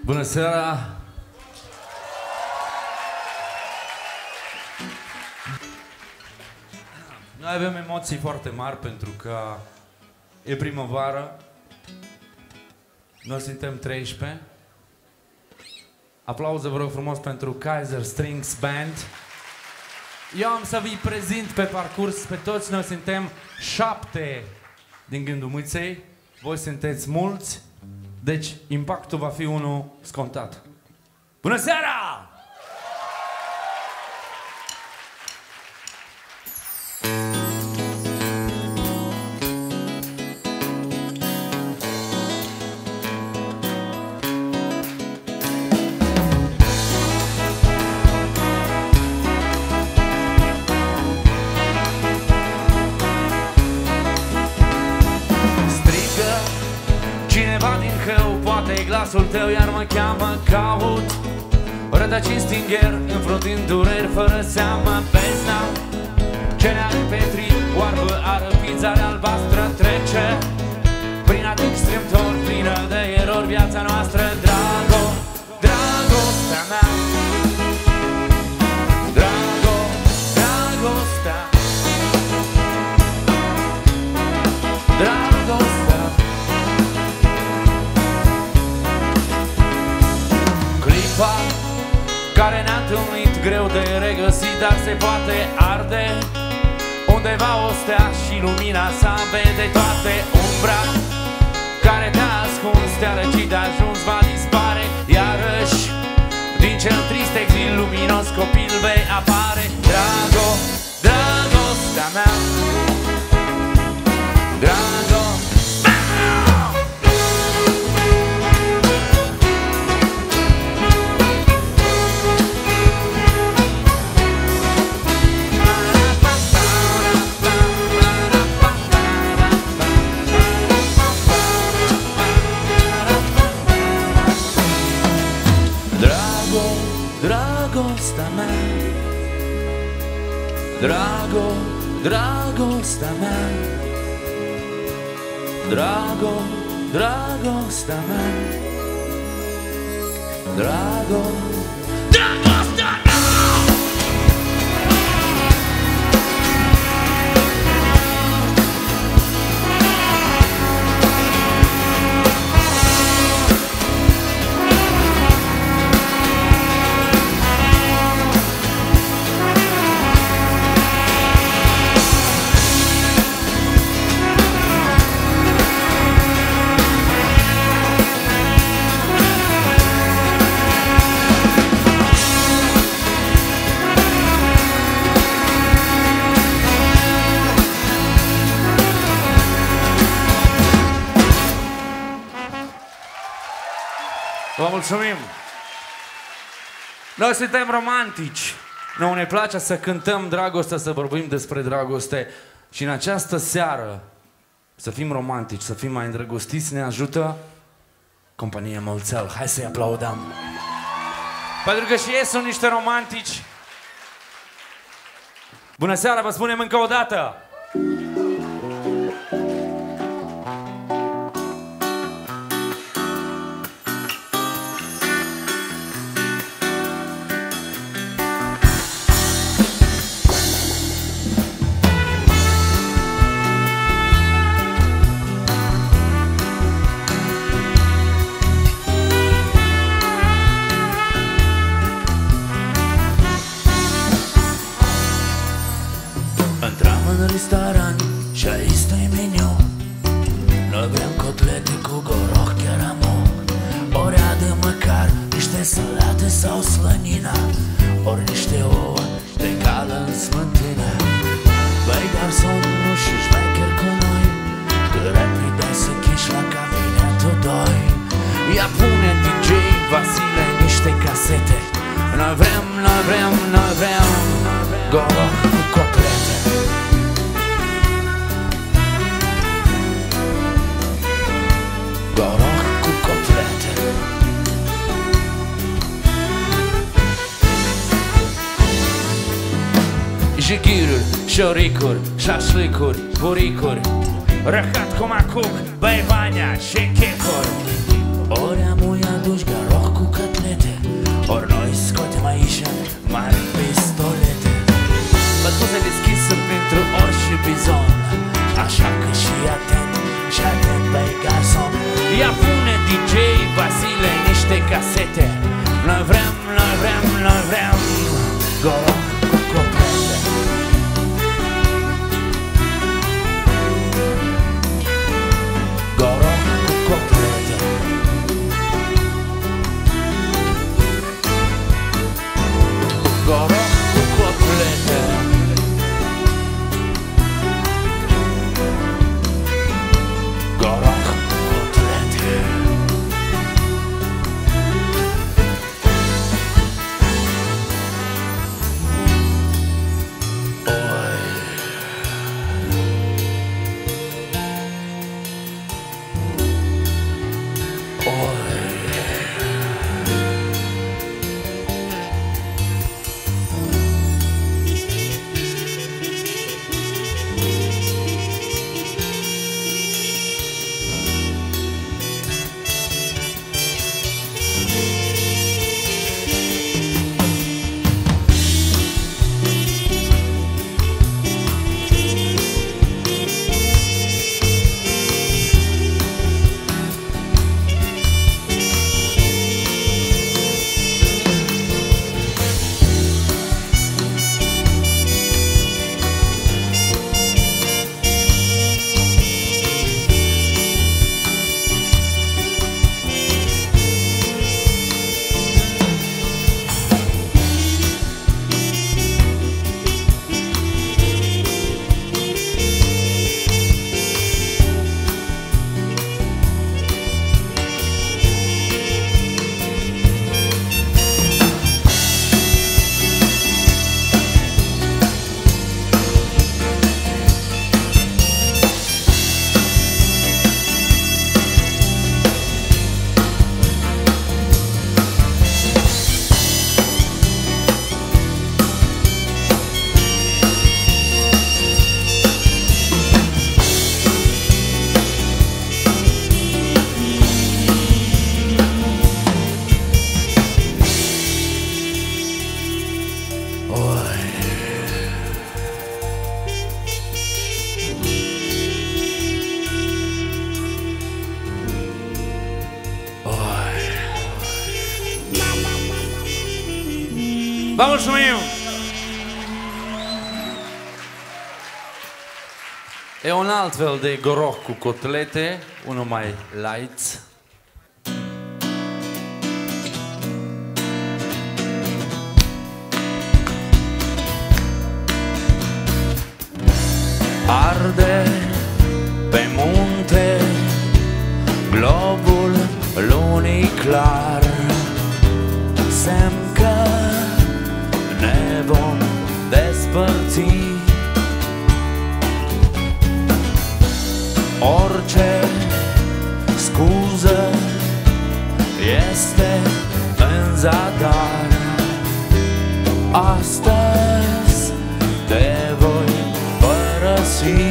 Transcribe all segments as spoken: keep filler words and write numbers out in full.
Bună seara! Noi avem emoții foarte mari pentru că e primăvară. Noi suntem treisprezece. Aplauze, vă rog frumos, pentru Kaiser Strings Band. Eu am să vi prezint pe parcurs pe toți. Noi suntem șapte din Gândul Mâței. Voi sunteți mulți. Deci impactul va fi unul scontat. Bună seara! Glasul tău iar mă cheamă, caut rădăcini stingher, înfruntind dureri fără seamă. Bezna ce ne-a repetrit, oarbă arăpit, zare albastră trece prin adânc strâmtor, plină de erori viața noastră. Drago, dragostea mea, Drago, dragostea, dragostea. Care ne-a întâlnit, greu de regăsit, dar se poate arde undeva o stea și lumina sa vede toate. Umbra care te-a ascuns, te-a răcit, de ajuns, va dispare iarăși. Din cel trist exil luminos copil vei apare. Drago, dragostea mea, Drago, dragostea mea, Drago, dragostea mea, Drago, dragostea mea, Drago, dragostea mea. Vă mulțumim! Noi suntem romantici. Noi ne place să cântăm dragostea, să vorbim despre dragoste. Și în această seară să fim romantici, să fim mai îndrăgostiți, ne ajută compania Mulțel. Hai să-i aplaudăm! Pentru că și ei sunt niște romantici. Bună seara, vă spunem încă o dată! Restaurant și aici stai meniu. Noi vrem cotlete cu goroch, chiar amor. Ori adă măcar niște salate sau slănina, ori niște ouă de cală în smântână. Băi garsonul și șmecher cu noi, că repede să chiși la cabinetul doi. Ia pune D J Vasile niște casete. Noi vrem, noi vrem, noi vrem goroch cu cotlete. Goroch cu cotlete. Jighiruri, șoricuri, șașlicuri, buricuri, răcat cu macuc, băivania și chicuri. Ori amuia duci goroch cu spuse deschisă pentru orice bizon. Așa că și atent, și atent, băi garson. Ia pune D J Vasile niște casete. Noi vrem, noi vrem, noi vrem Goroc cu cotlete. Goroc cu cotlete. Goroc cu cotlete. Goroc cu cotlete. Vă mulțumim! E un alt fel de goroc cu cotlete, unul mai light. Arde pe munte globul lunii clar, semn că ne vom despărți. Orice scuză este în zadar. Astăzi te voi părăsi,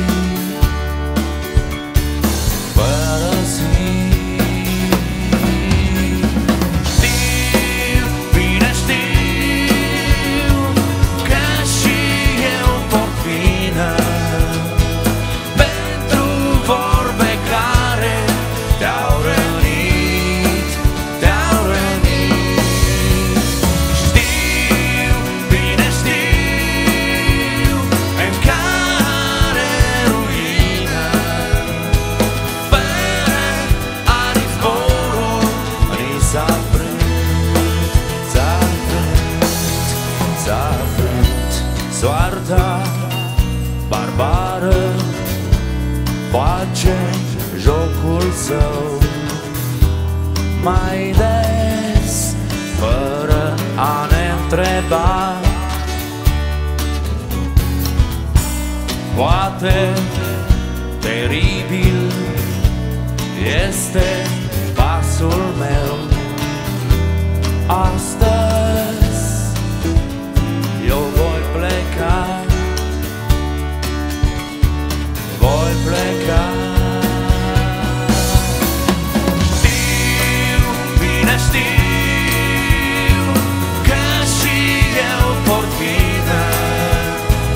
părăsi. Știu, bine știu că și eu port vină pentru vorbe care te-au rănit, te-au rănit. Știu, bine știu în care ruină fără aripi zborul ni s-a frânt, s-a frânt, s-a frânt. Soarta barbară face jocul său mai des, fără a ne întreba. Poate teribil este pasul meu. Astăzi eu voi pleca, voi pleca. Știu, bine știu că și eu port vină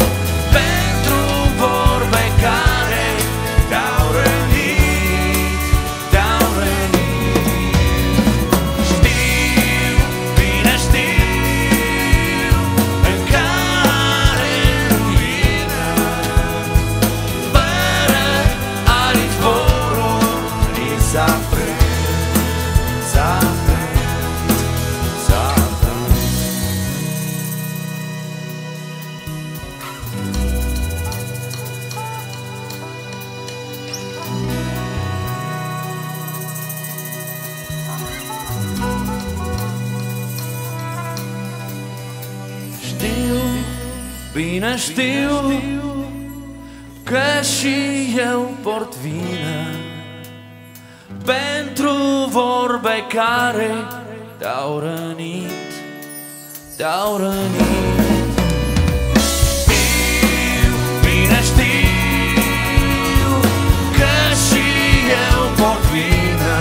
Bine știu că și eu port vină pentru vorbe care te-au rănit, te-au rănit. Știu, bine știu că și eu port vină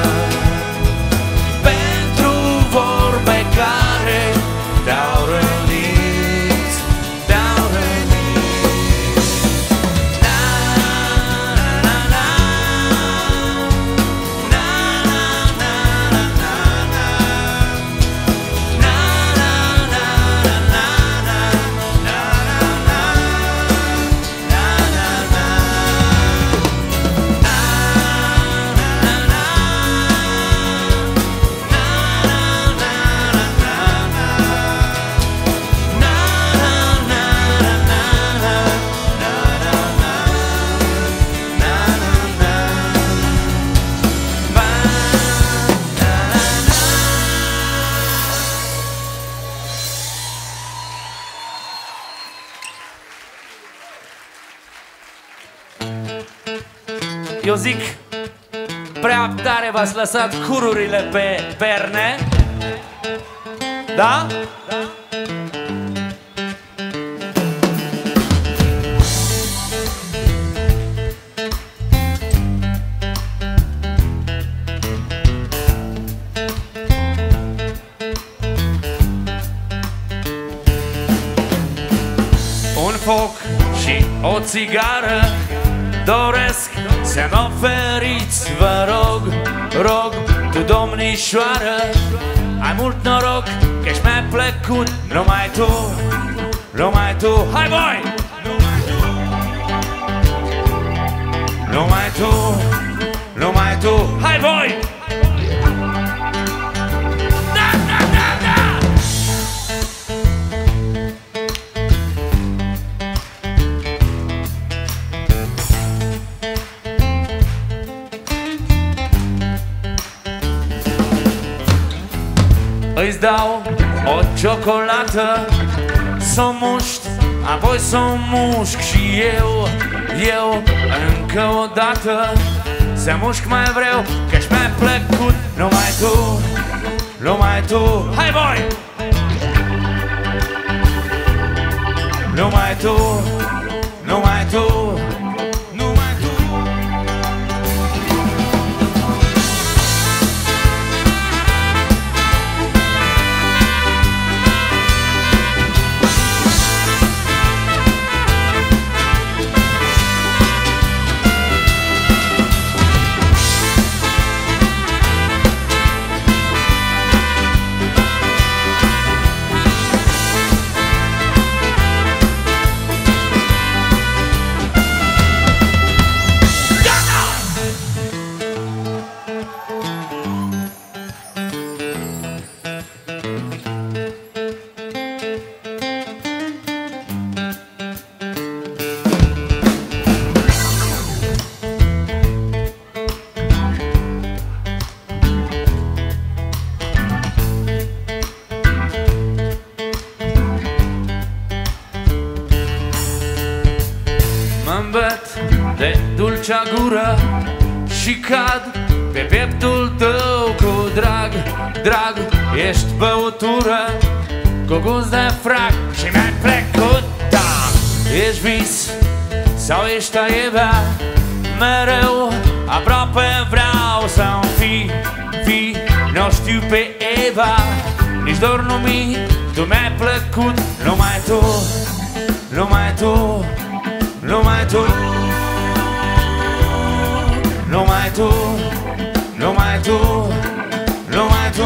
pentru vorbe care te-au rănit. Eu zic, prea tare v-ați lăsat cururile pe perne. Da? Da? Un foc și o țigară doresc să-mi oferiți, vă rog, rog, tu domnișoară. Ai mult noroc că-și mi-ai plăcut, numai tu, numai tu. Hai voi! Numai tu, numai tu. Hai voi! Da, da, da, da! Îți dau o ciocolată, s-o muști, apoi s-o mușc și eu, eu încă o dată. Să mușc mai vreau, că-și mi-ai plăcut, numai tu, numai tu. Hai voi! Numai tu, numai tu. De dulcea gură și cad pe pieptul tău cu drag, drag. Ești băutură cu gust de frac și mi-ai plecut, da. Ești vis sau ești aievea, mereu aproape vreau să-mi fii, fii. Nu știu pe Eva, nici dor nu mi, tu mi-ai plăcut, numai tu, numai tu, numai tu. Numai tu, numai tu, numai tu.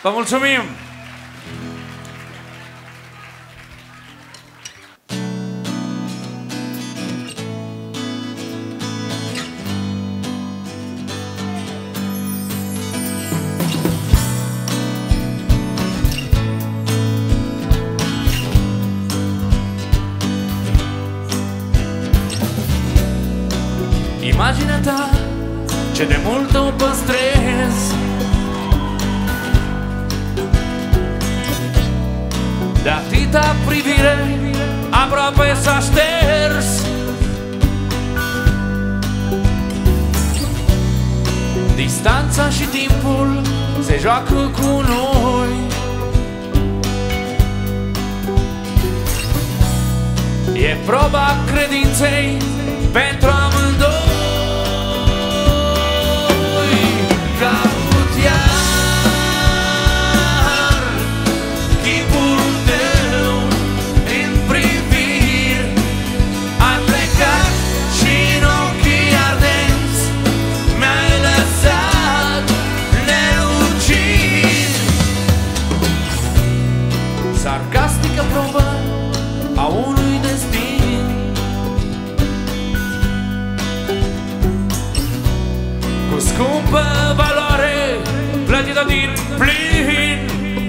Vă mulțumim! Imaginea ta, ce de mult o păstrez, de atâta privire aproape s-a șters. Distanța și timpul se joacă cu noi. E proba credinței pentru amândoi. Caut iar chipul tău în priviri. Ai plecat și în ochii ardenți mi-ai lăsat nelucid. Sarcastică probă a unui destin. Cu scumpă valoare plătită din plin.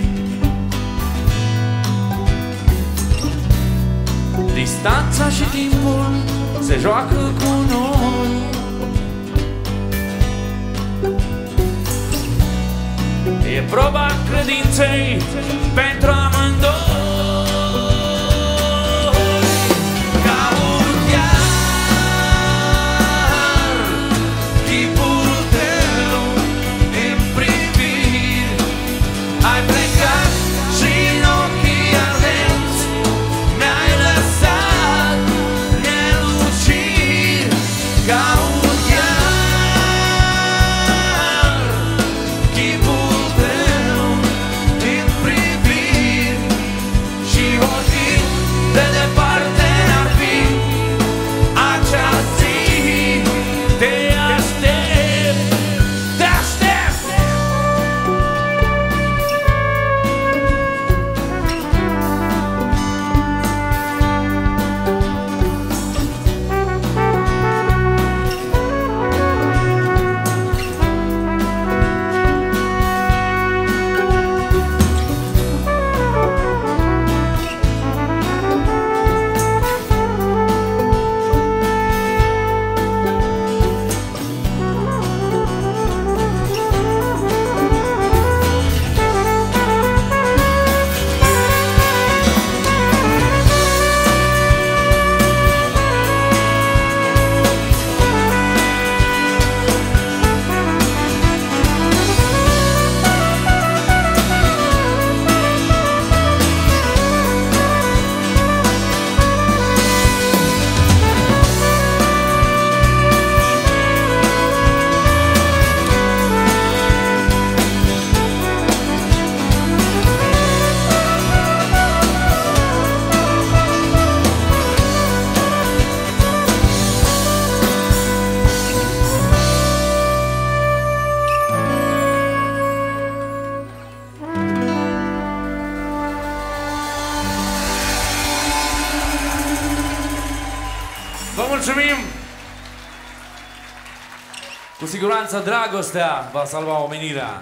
Distanța și timpul se joacă cu noi. E proba credinței pentru amândoi. Mulțumim! Cu siguranță dragostea va salva omenirea.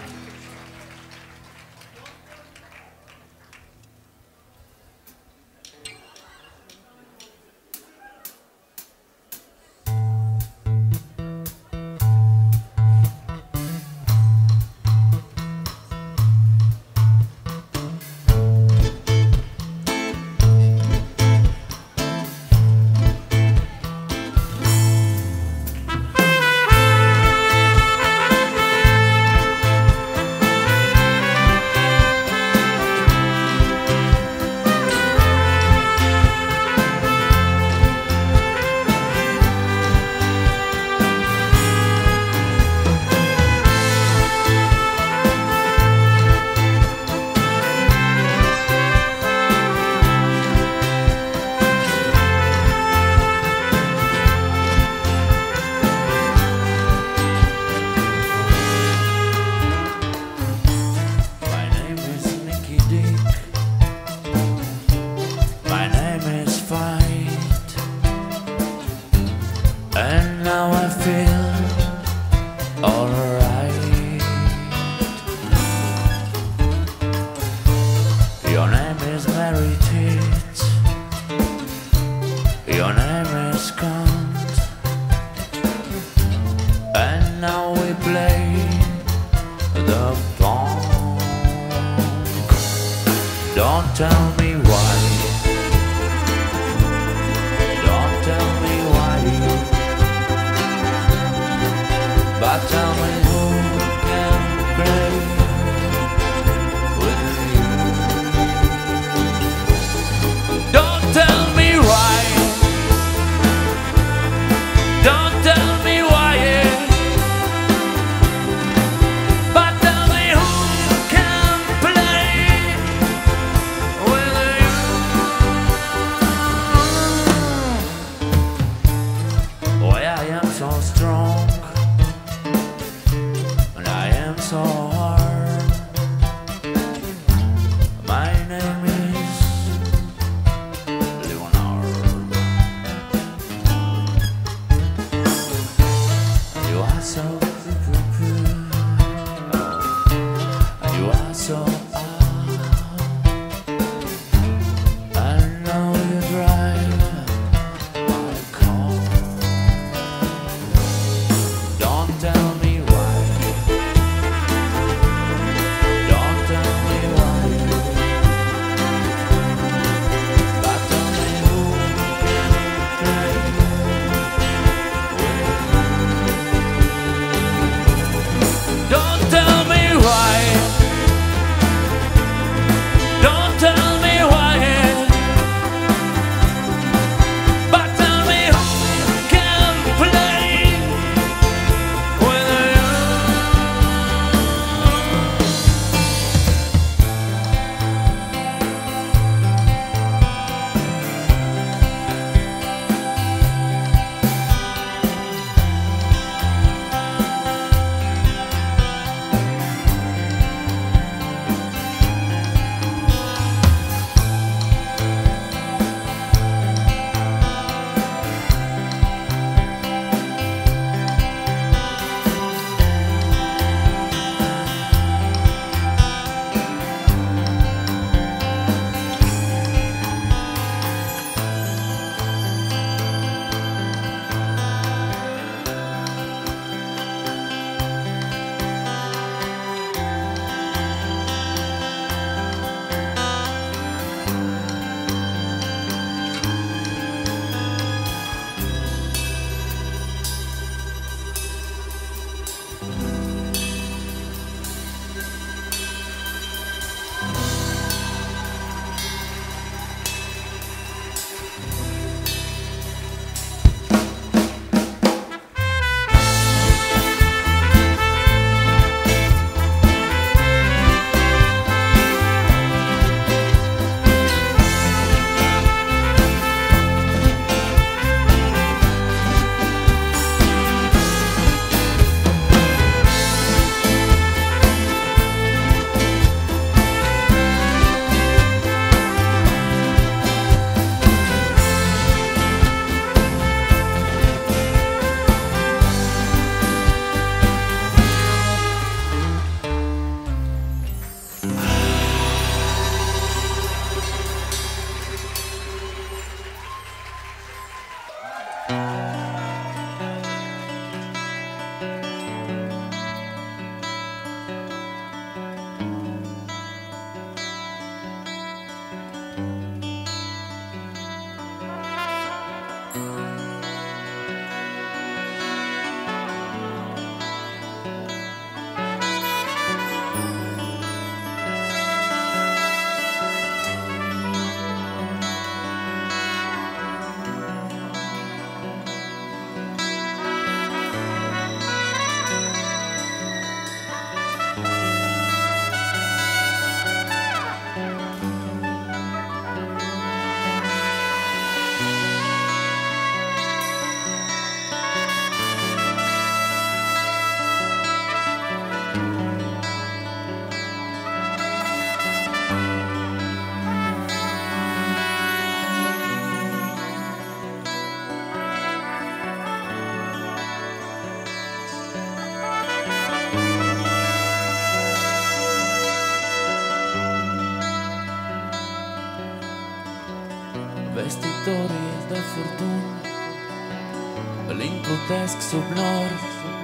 Vestitorii de furtuni îl inclutesc sub nori,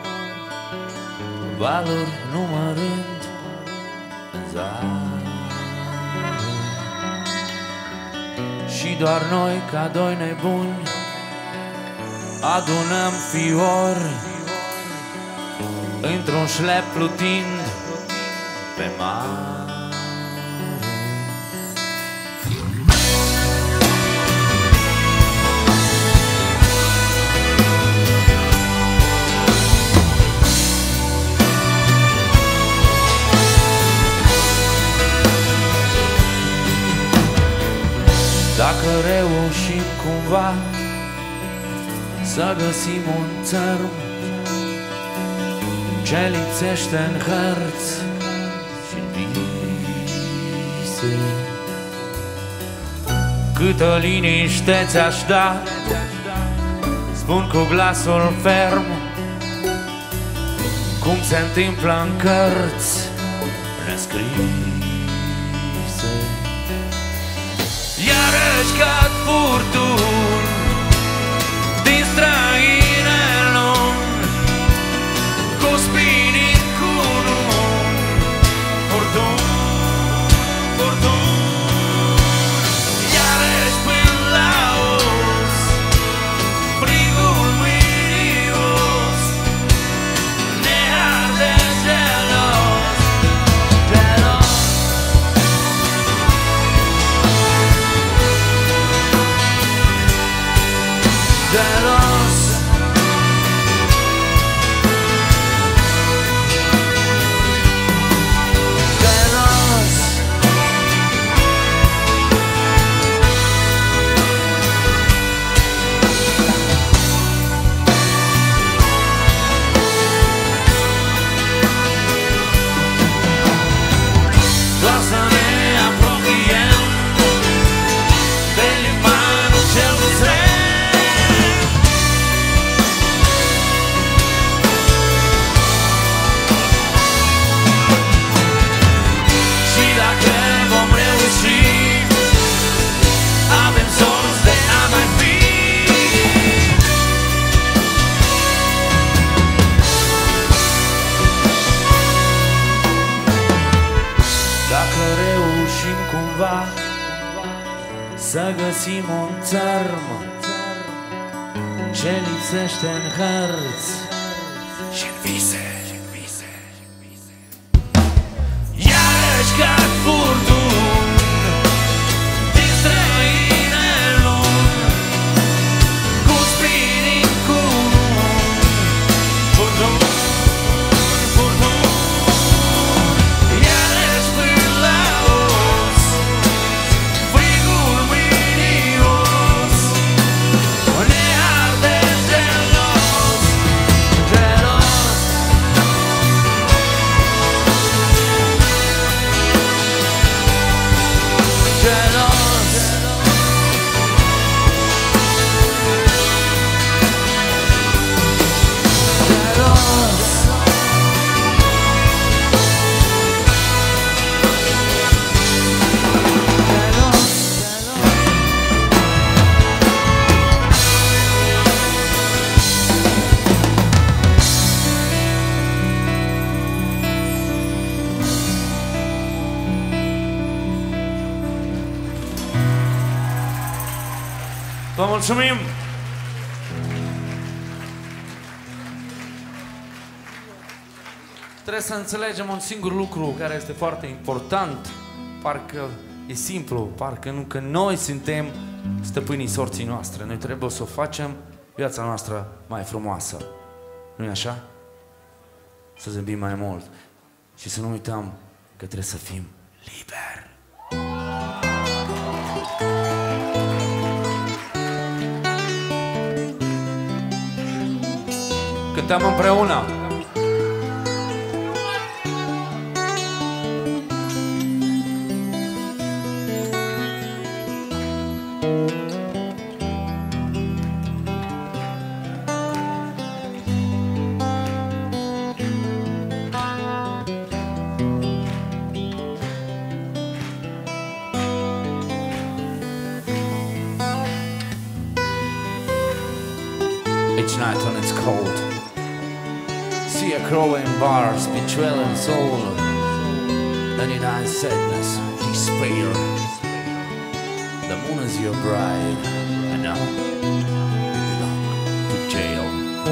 valuri numărând zare. Și doar noi, ca doi nebuni, adunăm fiori într-un șlep plutind pe mare. Dacă reușim cumva să găsim un țărm ce lipsește în hărți și-n vise, câtă liniște ți-aș da, spun cu glasul ferm, cum se întâmplă în cărți nescrise. Iarăși cad furtuni din străine luni, cu spinii cu luni, furtuni, furtuni. Iarăși până la os, frigul mânios ne arde gelos, gelos. Gelos. Gelos. Doar să ne apropiem de limanul cel străin. Dacă reușim cumva să găsim un țărm ce lipsește în hărți și-n vise, iarăși cad furtuni din străine luni, cu spinii cu luni, furtuni, furtuni. Iarăși până la os, frigul mânios ne arde gelos, gelos. Vă mulțumim! Trebuie să înțelegem un singur lucru care este foarte important. Parcă e simplu, parcă nu, că noi suntem stăpânii sorții noastre. Noi trebuie să o facem viața noastră mai frumoasă. Nu-i așa? Să zâmbim mai mult și să nu uităm că trebuie să fim liberi. Cântăm împreună. Each night when it's cold, see a crow in bars, betrayal and soul, then in eyes sadness, despair. The moon is your bride, and now you belong to jail.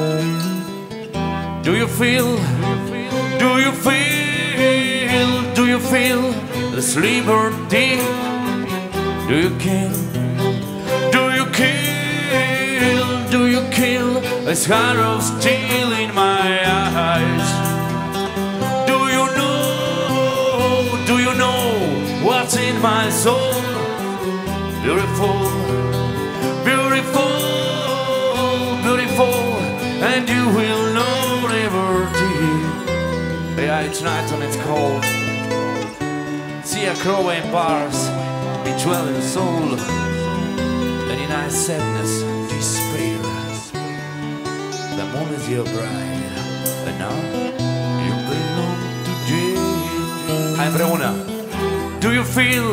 Do you feel, do you feel, do you feel this liberty? Do you kill, do you kill, do you kill this heart of steel in my eyes? Do you know, do you know what's in my soul? Beautiful, beautiful, beautiful, and you will know liberty. Yeah, it's night when it's cold. See a crow in bars, betrayal in soul, and in eyes sadness, despair. The moon is your bride, and now you belong to jail. Hai împreună. Do you feel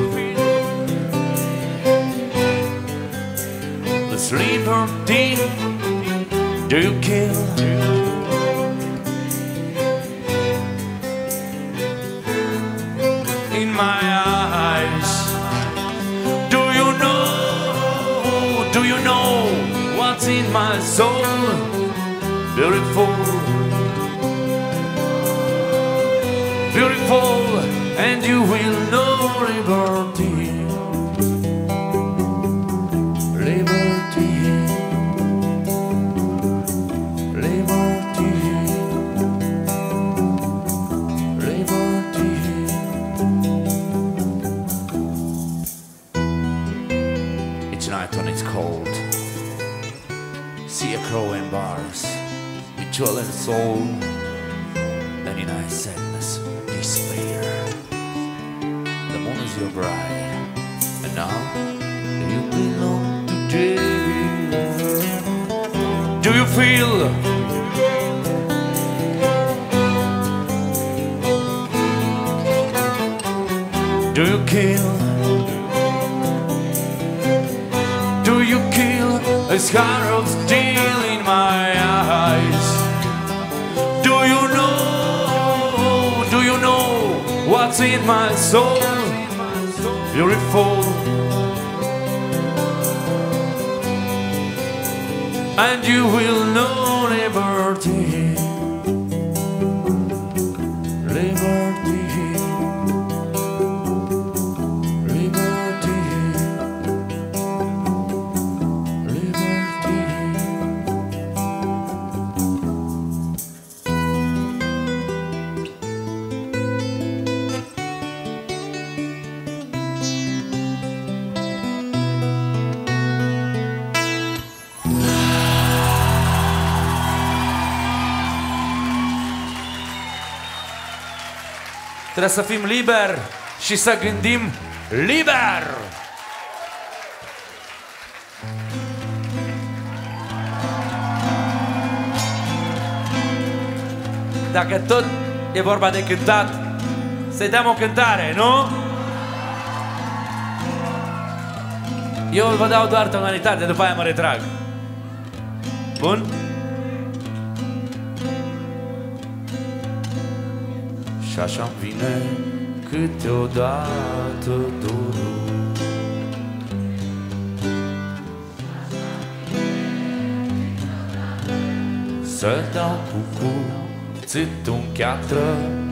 this liberty? Do you kill? In my eyes, do you know, do you know what's in my soul? Beautiful, beautiful, and you will know liberty. Liberty, liberty, liberty. Each night when it's cold, see a crow in bars, betrayal and soul, and in eyes sadness, despair. The moon is your bride, and now you belong to jail. Do you feel? Do you kill? Do you kill this heart of steel in my eyes? Do you know, do you know what's in my soul? Beautiful, and you will know liberty. Liberty, liberty, liberty. Trebuie să fim liberi și să gândim liber. Dacă tot e vorba de cântat, să-i dăm o cântare, nu? Eu vă dau doar tonalitate, după aia mă retrag. Bun? Și așa-mi vine câteodată dorul să dau cu cuțitul în cheatră.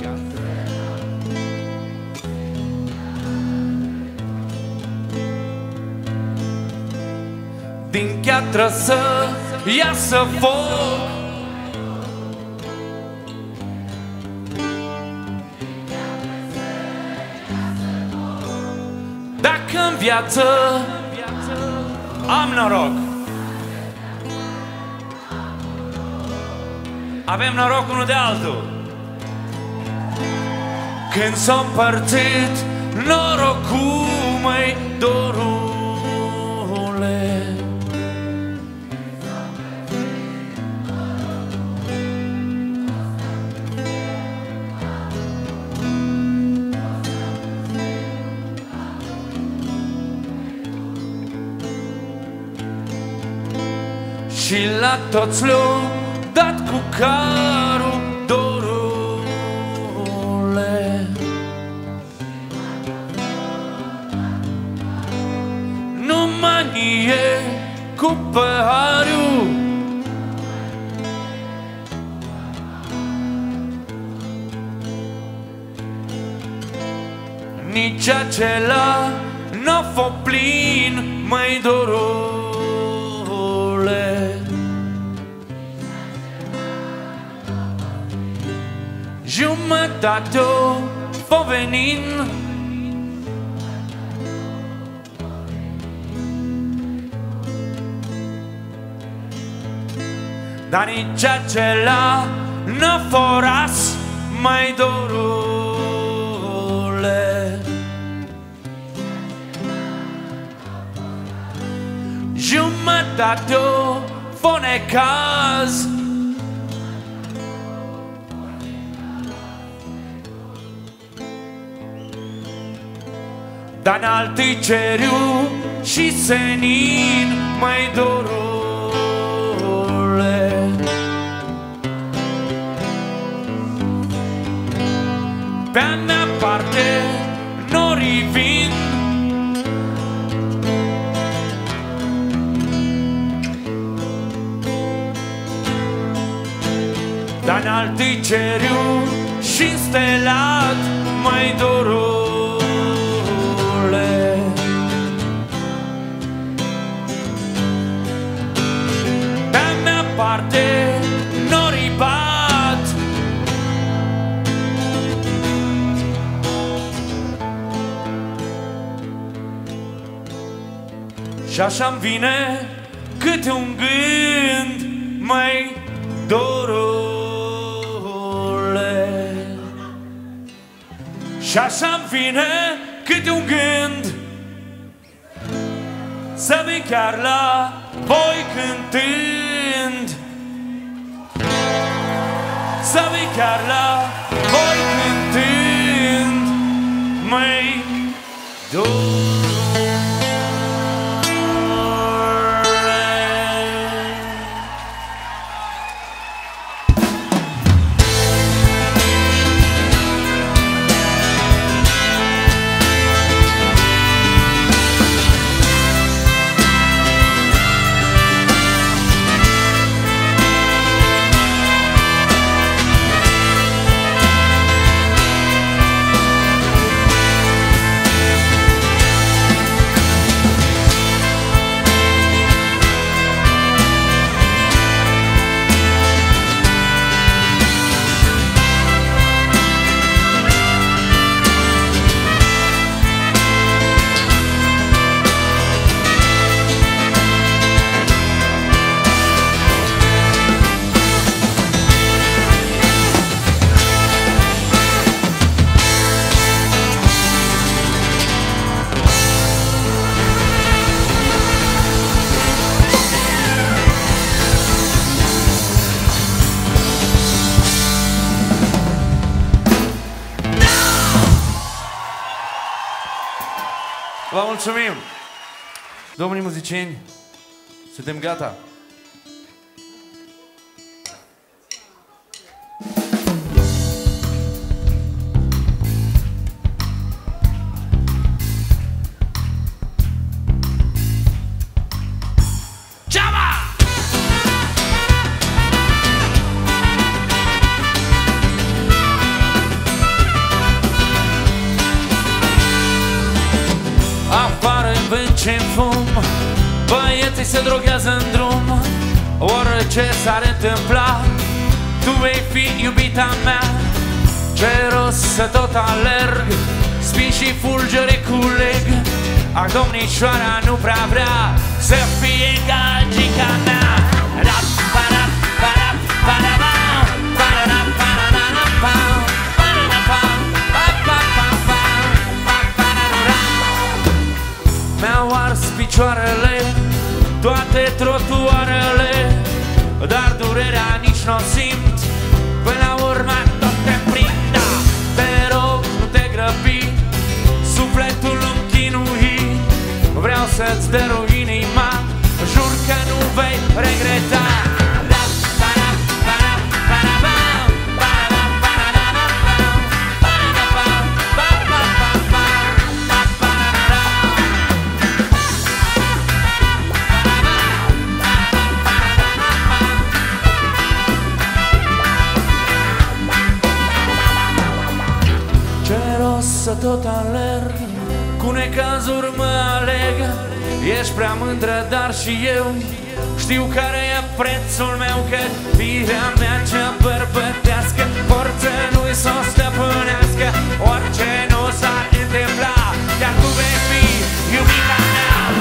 Din cheatră să iasă foc, dacă în viață am noroc. Avem noroc unul de altul. Când s-a împărțit norocul, măi, dorule, și la toți le-au dat cu carul, dorule. Numai nie cu păhariu, nici acela n-a fost plin, măi, dorule. Jumătate-o fă venin, dar nici acela n-a foras, mai dorule. Jumătate-o fă necaz, dar n-altă-i ceriu și senin, mai dorule. Pe-a mea parte norii vin, dar n-altă-i ceriu și stelat, mai dorule. Pe-a mea parte norii bat, și așa-mi vine câte un gând, mai dorule. Și așa-mi vine câte un gând, să vii chiar la voi cântând, să vii chiar la voi cântând, măi, dorule. Vă mulțumim! Domnii muzicieni, suntem gata? ce fum, băieții se droghează în drum. Orice s-ar întâmpla, tu vei fi iubita mea. Ce rost să tot alerg, spin și fulgere culeg. A domnișoara nu prea vrea să fie gagica mea. Mi-au ars picioarele, toate trotuarele, dar durerea nici n-o simt, până la urmă tot te prind. Da, te rog, nu te grăbi, sufletul nu-mi chinui. Vreau să-ți dărui inima, jur că nu vei regreta. Să tot alerg, cu necazuri mă aleg. Ești prea mândră, dar și eu știu care e prețul meu. Că firea mea cea bărbătească, forță nu-i s-o stăpânească. Orice nu s-ar întâmpla, chiar tu vei fi iubita mea.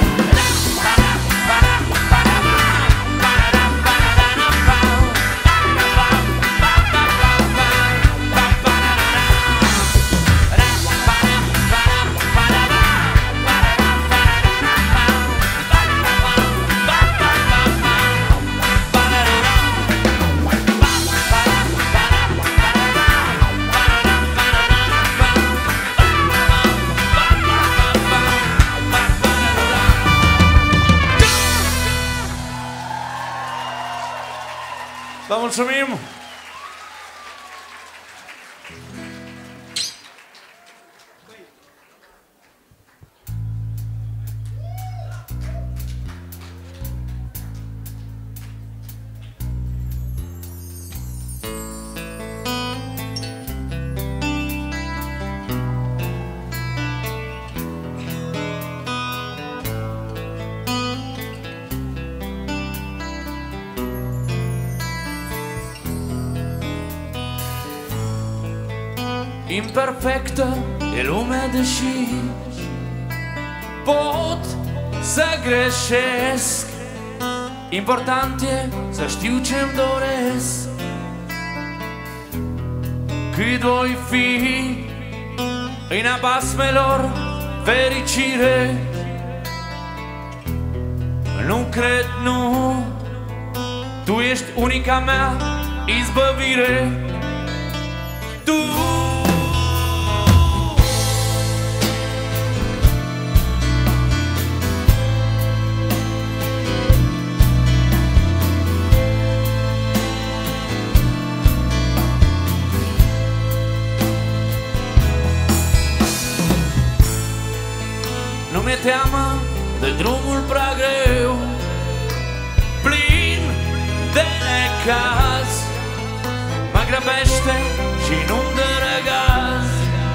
Vă mulțumim! Imperfectă e lumea, deși pot să greșesc. Important e să știu ce-mi doresc. Cât voi fi în abasmelor fericire, nu cred, nu. Tu ești unica mea izbăvire. Tu nu mi-e teamă de drumul prea greu, plin de necaz. Mă grăbește și nu-mi dă răgaz.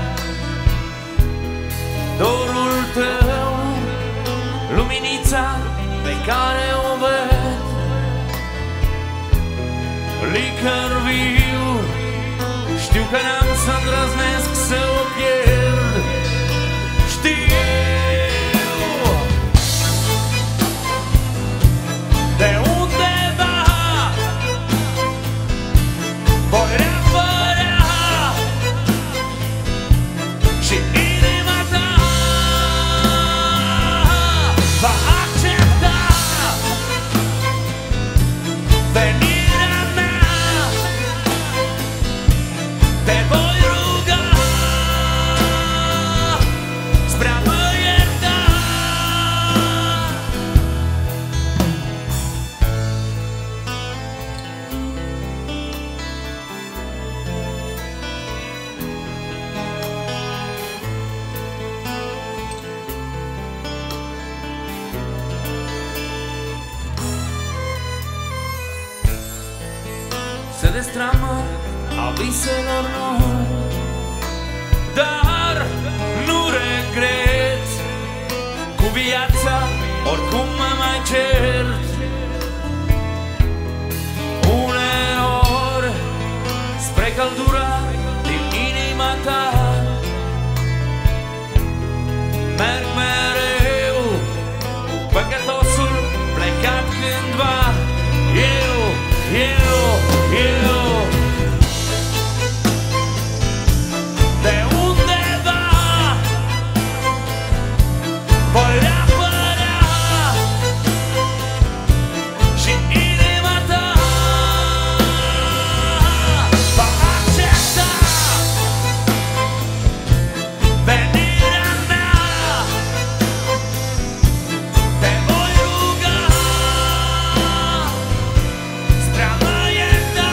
Dorul tău, luminița pe care o văd, licăr viu, știu că n-am să îndrăznesc să o pierd. Știu de undeva voi reapărea și inima ta va accepta venirea mea. Te voi ruga spre a mă ierta. Se destramă a viselor noi, dar nu regret. Cu viața oricum mă mai cert. Uneori spre căldura din inima ta merg mereu cu păcătosul plecat cândva. Eu, eu, eu de undeva voi apărea și inima ta va accepta venirea mea. Te voi ruga spre a mă ierta.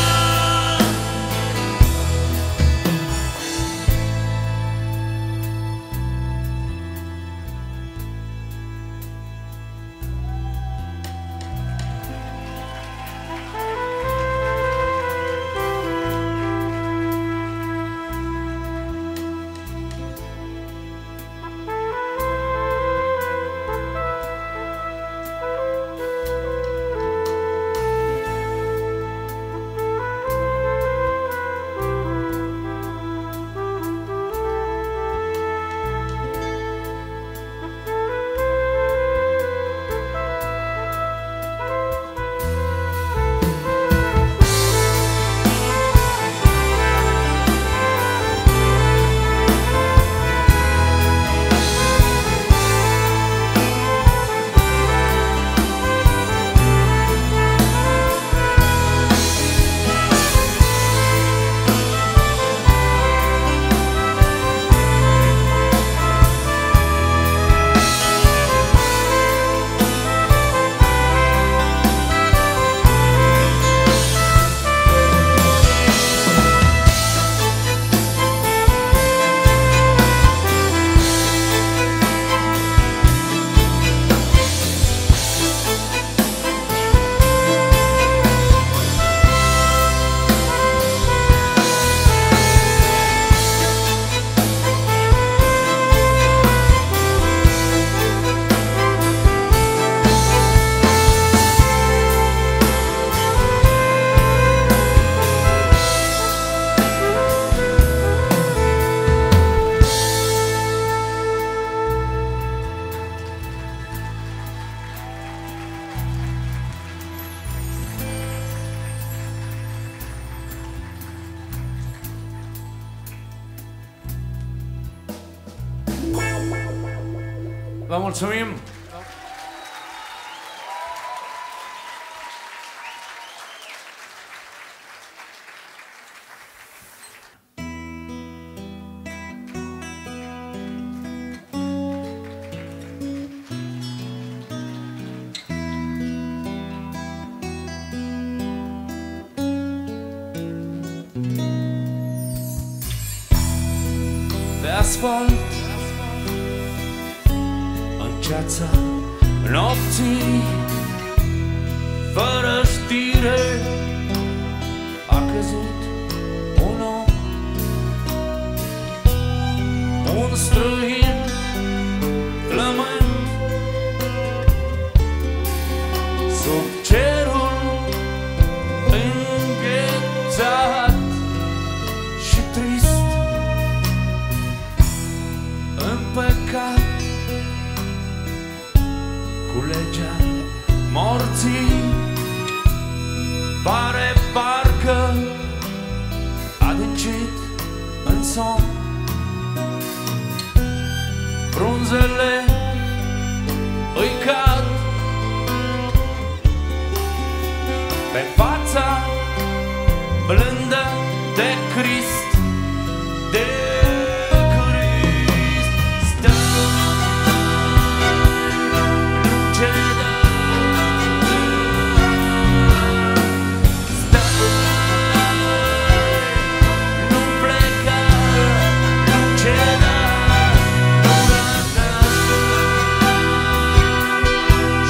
Vă mulțumim! Pe asfalt ceața nopții, fără știre, a căzut un om, un străin flămând sub cerul înghețat și trist, în păcat. Cu legea morții pare parcă adâncit în somn. Frunzele îi cad pe fața blândă de Crist, de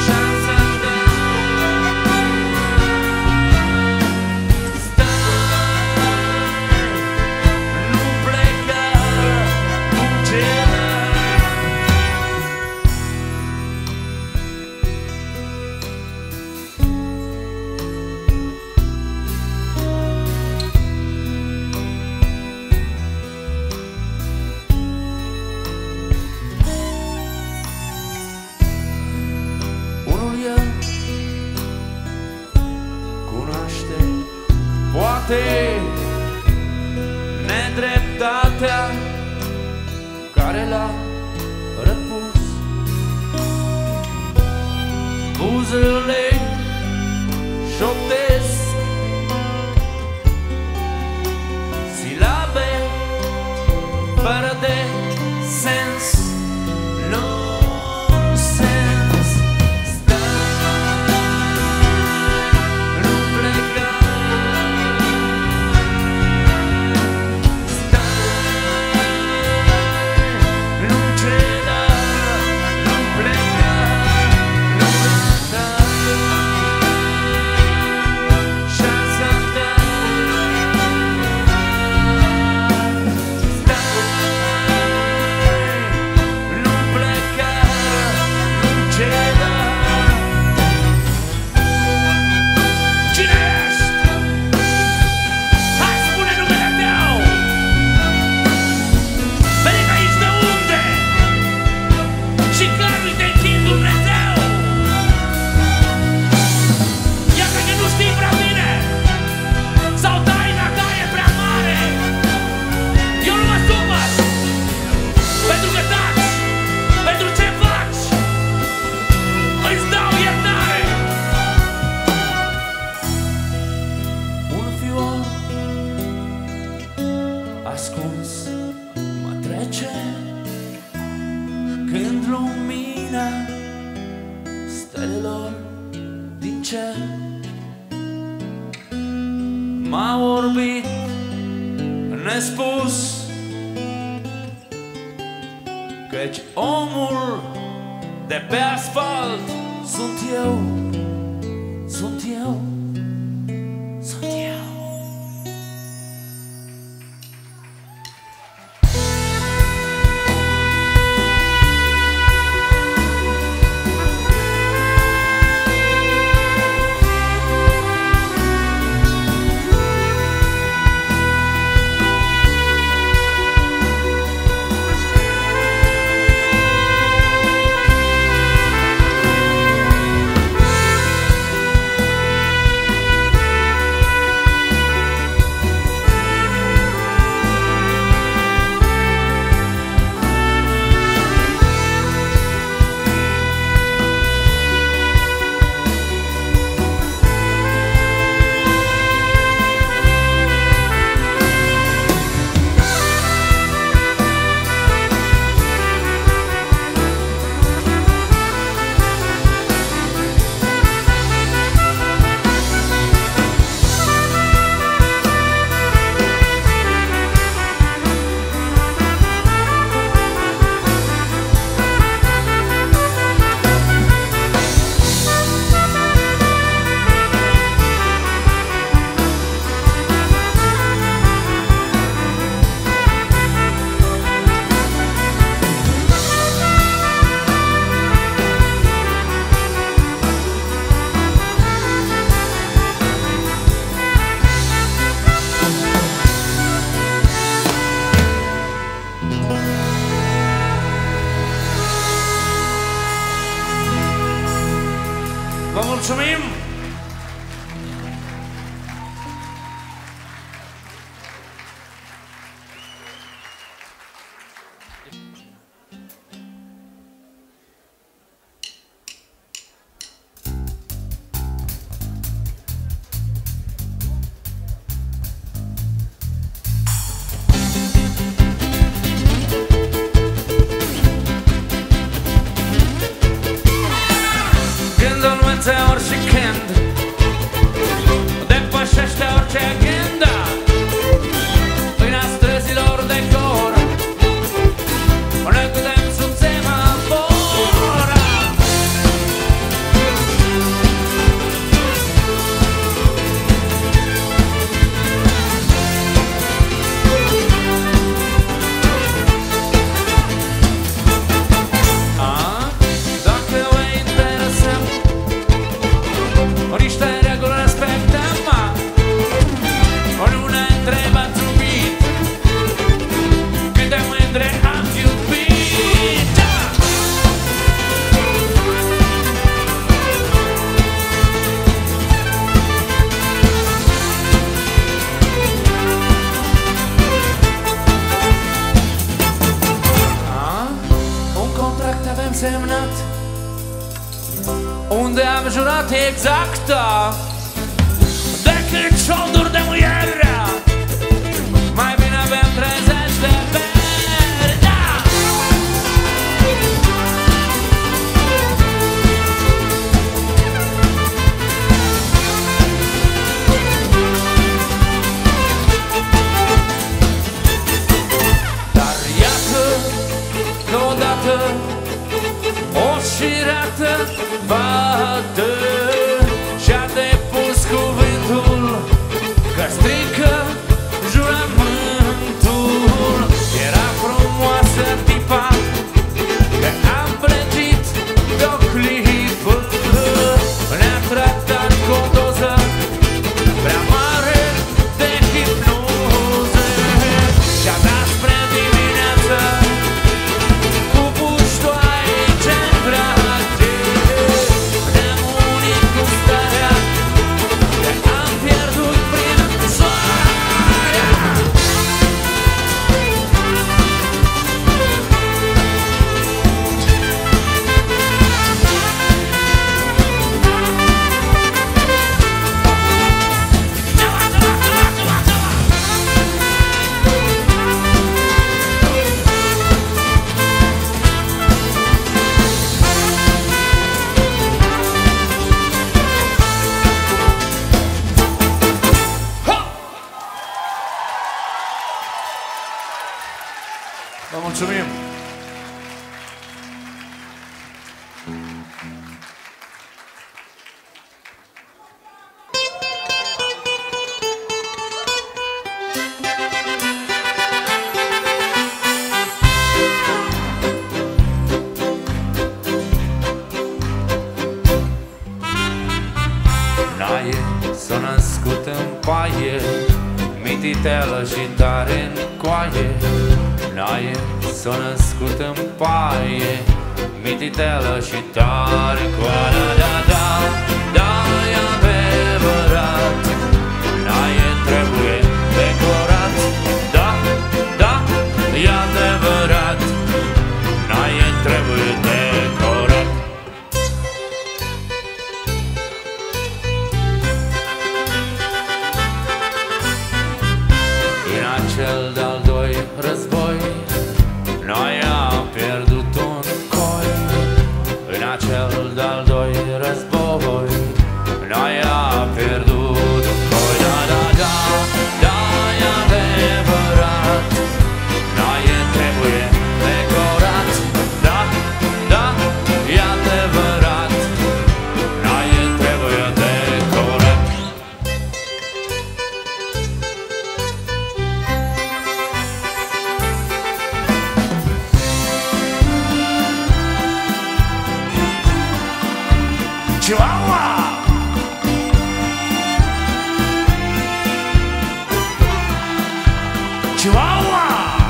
Stop. toate nedreptatea care l-a răpus. Buzele șoptesc silabe fără de sens, nonsens. Stai, nu pleca. Stai, nu ceda, nu pleca, nu rata. Șansa ta. Ascuns mă trece când lumina stelelor din cer m-a orbit nespus, căci omul de pe asfalt sunt eu, sunt eu, sunt eu. Vă mulțumim! Când o lume te ori și când am jurat exact decât șolduri de muier. Mai bine avem treizeci de beri, da! Dar iată că odată o șireată fată și-a depus cuvântul că strică jurământul. Era frumoasă tipa, că am plăcit de o clipă. Ne-a tratat cu o doză prea mare de hipnoză și-a dat spre dimineață cu puștoaie centrate. Ne-am unit cu starea că am pierdut prin soare. Vă mulțumim! Naie s-a născut în paie, mititelă și tare în coaie. Naie s-a născut în paie, mititelă și tare în coaie. Da, da, da, e adevărat, naie trebuie decorat. Da, da, e adevărat, naie trebuie decorat. În acel de-al doi război, Naia a pierdut un coi. În acel de-al doi război, Naia a pierdut un coi. Da, da, da, da, e adevărat, Naia trebuie decorat. Da, da, e adevărat, Naia trebuie decorat. Chihuahua! Chihuahua!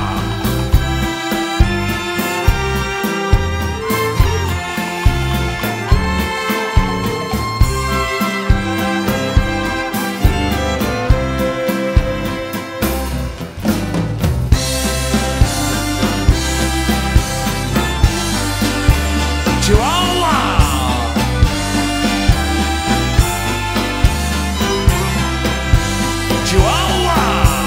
Chihuahua! Chihuahua!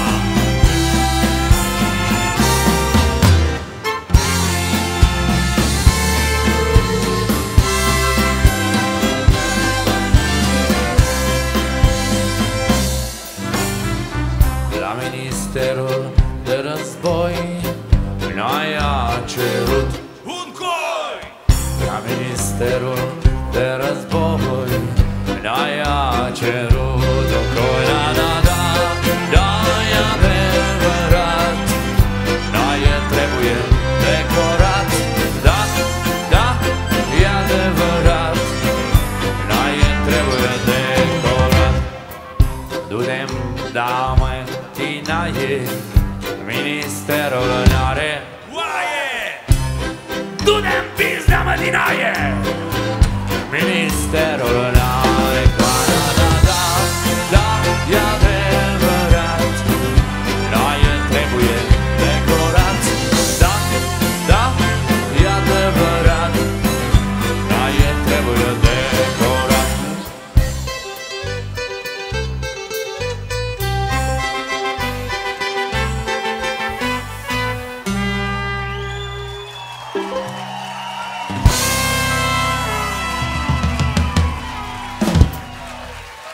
La Ministerul de Război, Naia a cerut un coi. La Ministerul de Război, Naia a cerut un coi. Da, da, da, da, e adevărat, Naia trebuie decorat. Da, da, e adevărat, Naia trebuie decorat. Du-te-mi, da, mă, tinaie, Ministerul n-are oaie. Du-te-mi, pizda, mă, tinaie, Ministerul n-are coadă. Da, da, da, e adevărat, Naia trebuie decorat. Da, da, e adevărat, Naia trebuie decorat.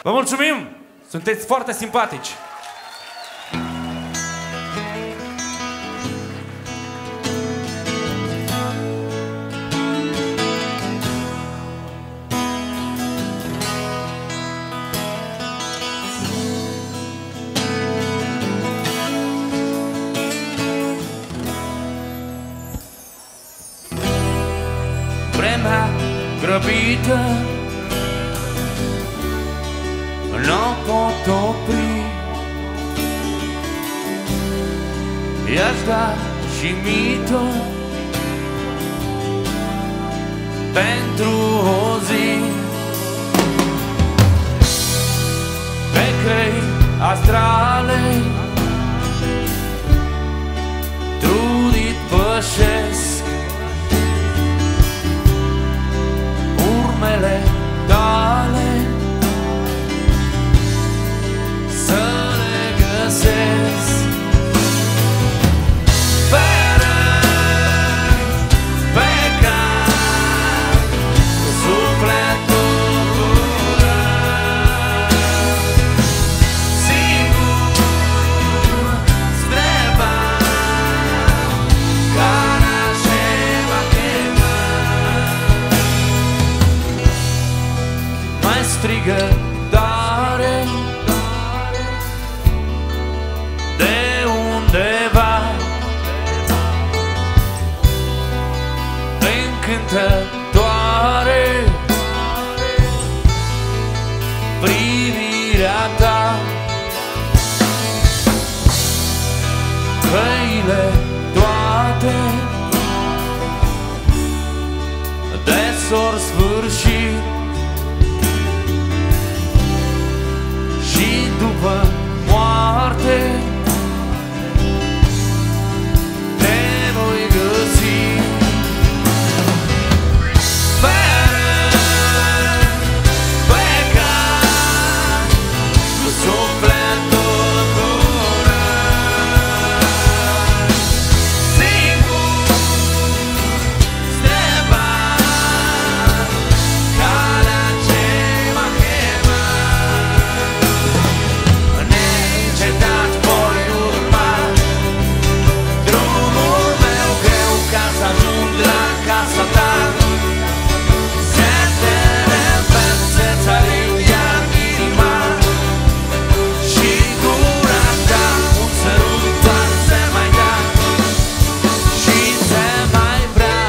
Vă mulțumim! Sunteți foarte simpatici! Vremea grăbită n-o pot opri, i-aș da și mită pentru o zi. Pe căi astrale trudit pășesc urmele tale, să le găsesc. Pe rând, pe cap, cu sufletul curat, singur strebat, cara ce m-a chemat. Mai strigă tare de undeva, încântătoare privirea ta. Căile toate de s-or sfârși și după moarte te voi găsi. Pe rând, pe cap, cu sufletul curat, singur strebat, calea ce m-a chemat. Neîncetat voi urma drumul meu greu ca să ajung la casa ta. Setele să-ți alivia inima și gura ta un sărut doar se mai da și se mai vrea.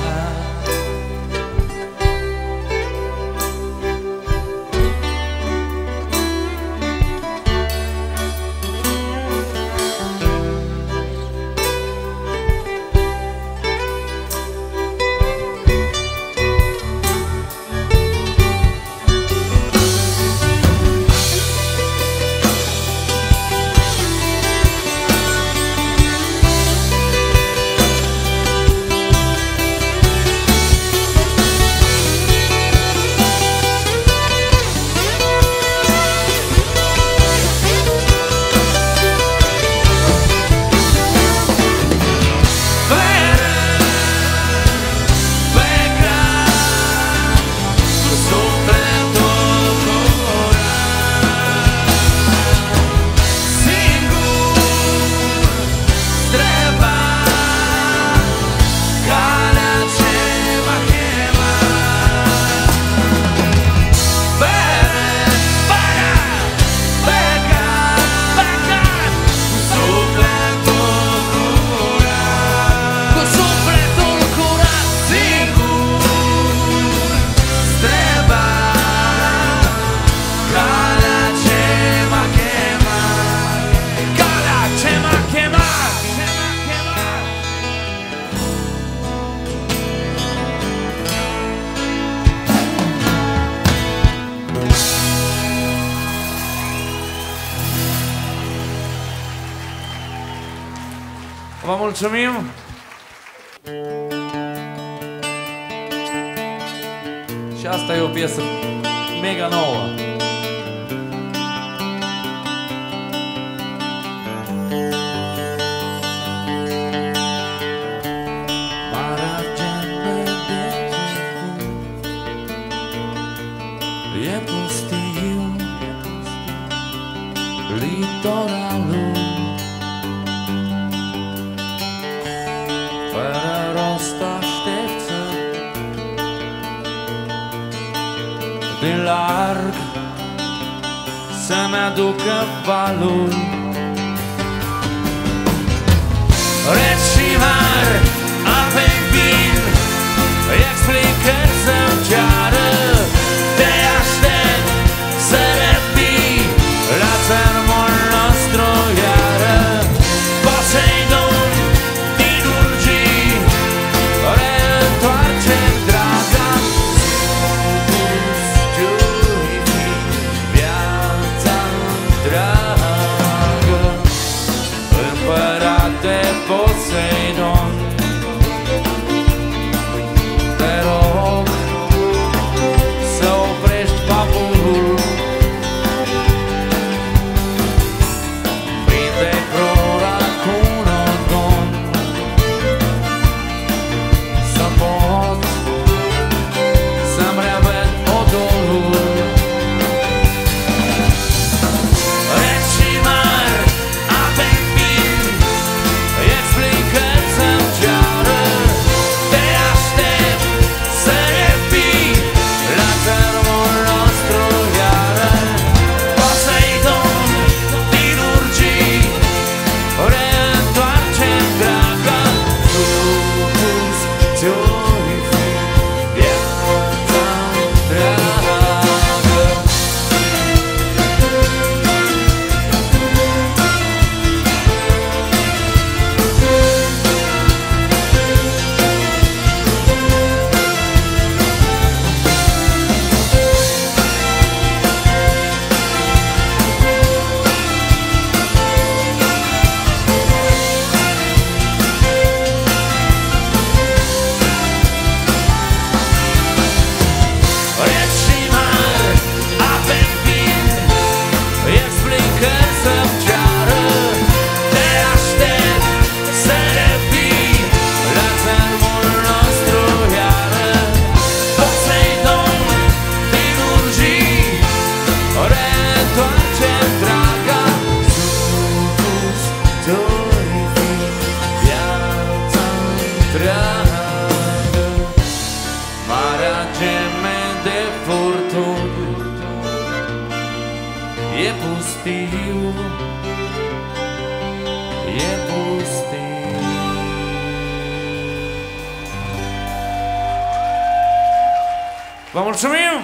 Vă mulțumim! Și asta e o piesă mega nouă. E pustiu istoria lui. Fără rost aștepță de larg să-mi aducă valuri. Reci și mari, ape vin, explicări să-mi ceară. Te aștept să revii la țărmul nostru iară. Poseidon din urgii, reîntoarce-mi draga. Sus-ți-ui fi viața dragă, împărate Poseidon. Te rog să oprești vaporul, prinde prora cu un odon, să pot să-mi revăd odorul. Reci și mari, ape vin, explicări să-mi ceară. Te aștept să revii la țărmul nostru iară. Poseidon din urgii, reîntoarce-mi dragă. Sus-ți-ui fi viața dragă. Reci și mari, ape vin, explicări să-mi ceară. Te aștept să revii la țărmul nostru iară. Poseidon din urgii, reîntoarce-mi draga. Sus-ți-ui fi viața dragă. Marea geme de furtuni e pustiu, e pustiu. Vă mulțumim!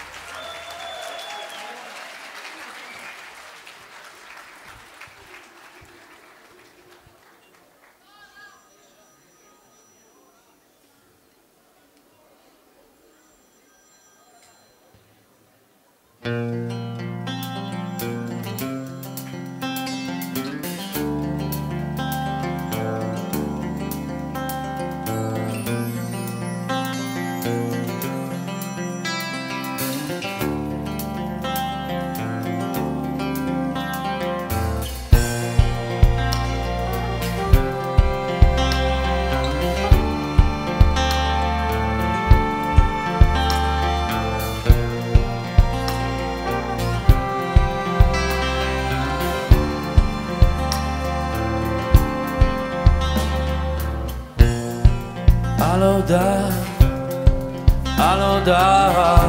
Alo, da, alo, da,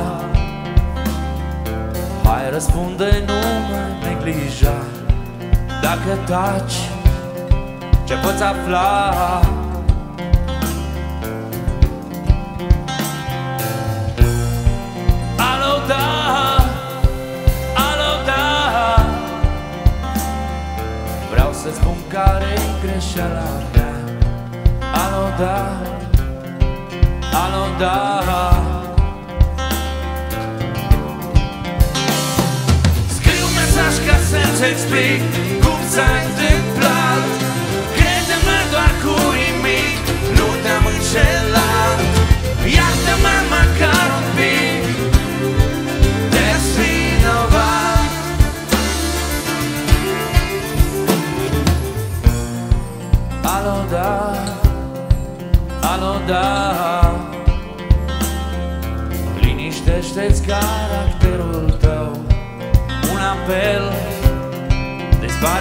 hai răspunde, nu mă neglija. Dacă taci, ce poți afla? Alo, da, alo, da, vreau să spun care-i greșeala mea. Alo, da, alo, da, scriu mesaj ca să-ți explic cum s-a întâmplat. Crede-mă doar cu nimic, nu te-am înșelat. Iartă-mă măcar un pic, te-aș vinovat. Alo, da, alo, da, liniștește-ți caracterul tău. Un apel de spate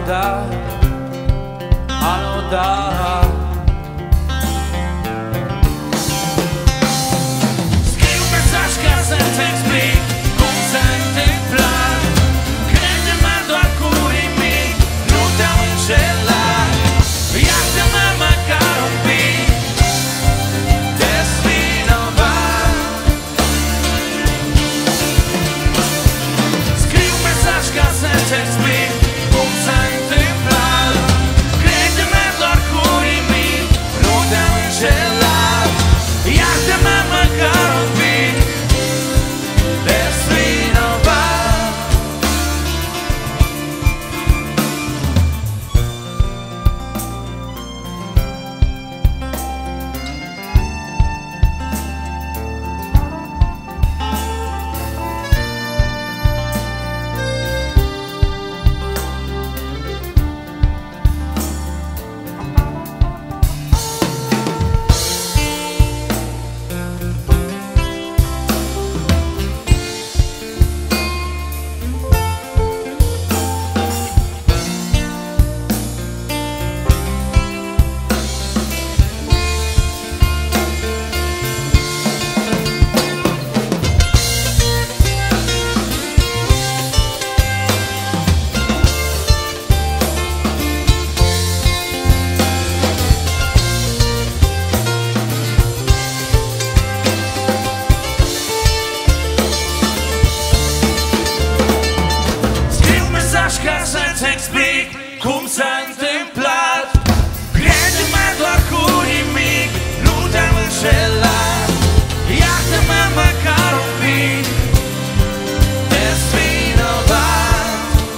da, alo da. Scriu un mesaj ca să-ți explic cum s-a întâmplat. Crede-mă doar cu nimic, nu te-am înșelat. Iartă-mă măcar un pic, te-s vinovat. Scriu un mesaj ca să-ți explic cum s-a întâmplat. Crede-mă doar cu nimic, nu te-am înșelat. Iartă-mă măcar un pic, te-s vinovat. Ca să-ți explic cum s-a întâmplat. Crede-mă doar cu nimic, nu te-am înșelat. Iartă-mă măcar un pic, te-s vinovat.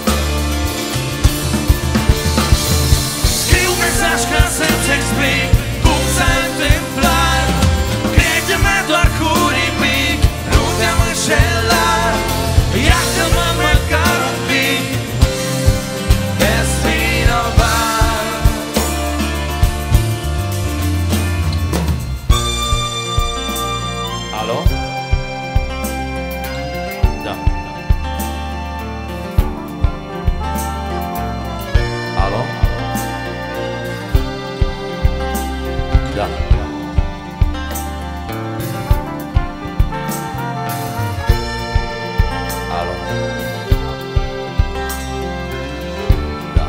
Scriu un mesaj ca să-ți explic cum s-a întâmplat. Crede-mă doar cu nimic, nu te-am înșelat. Iartă-mă măcar un pic, te-s vinovat. Alo? Da. Alo? Da. Alo? Da.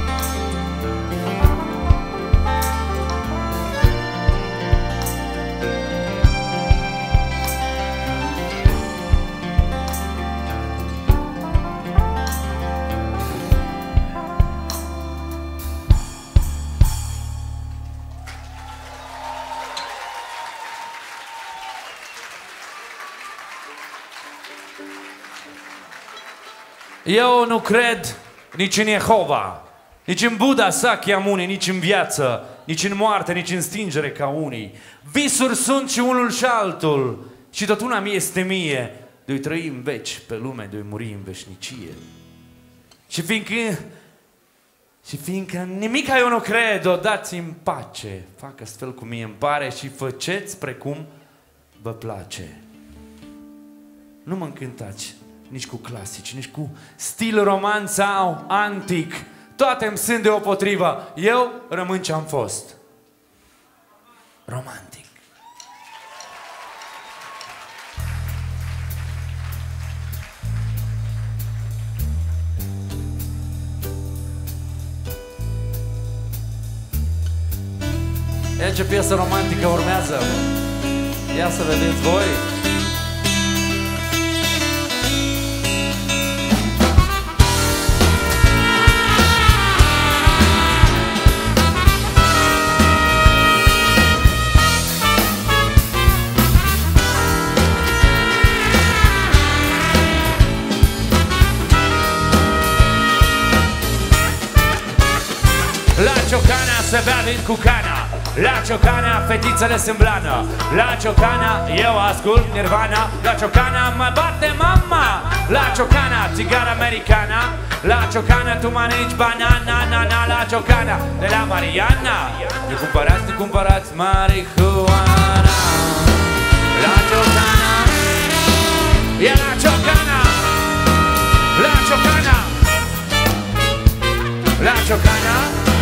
Eu nu cred nici în Jehova, nici în Buddha Sakyamuni, nici în viață, nici în moarte, nici în stingere ca unii. Visuri sunt și unul și altul și tot una mie este mie. De-o trăi în veci pe lume, de-o muri în veșnicie. Și fiindcă, și fiindcă nimica eu nu cred, o dați-mi pace. Fac astfel cum mie îmi pare și făceți precum vă place. Nu mă încântați nici cu clasici, nici cu stil roman sau antic. Toate îmi sunt deopotrivă. Eu rămân ce-am fost. Romantic. E ce piesă romantică urmează. Ia să vedeți voi. La ciocana se bea vin cu cana. La ciocana fetițele sunt blană. La ciocana eu ascult Nirvana. La ciocana mă bate mama. La ciocana țigară americana. La ciocana tu mănânci banana. Na, na, la ciocana de la Mariana. Ne cumpărați, ne cumpărați marihuana. La ciocana e la ciocana. La ciocana. La ciocana,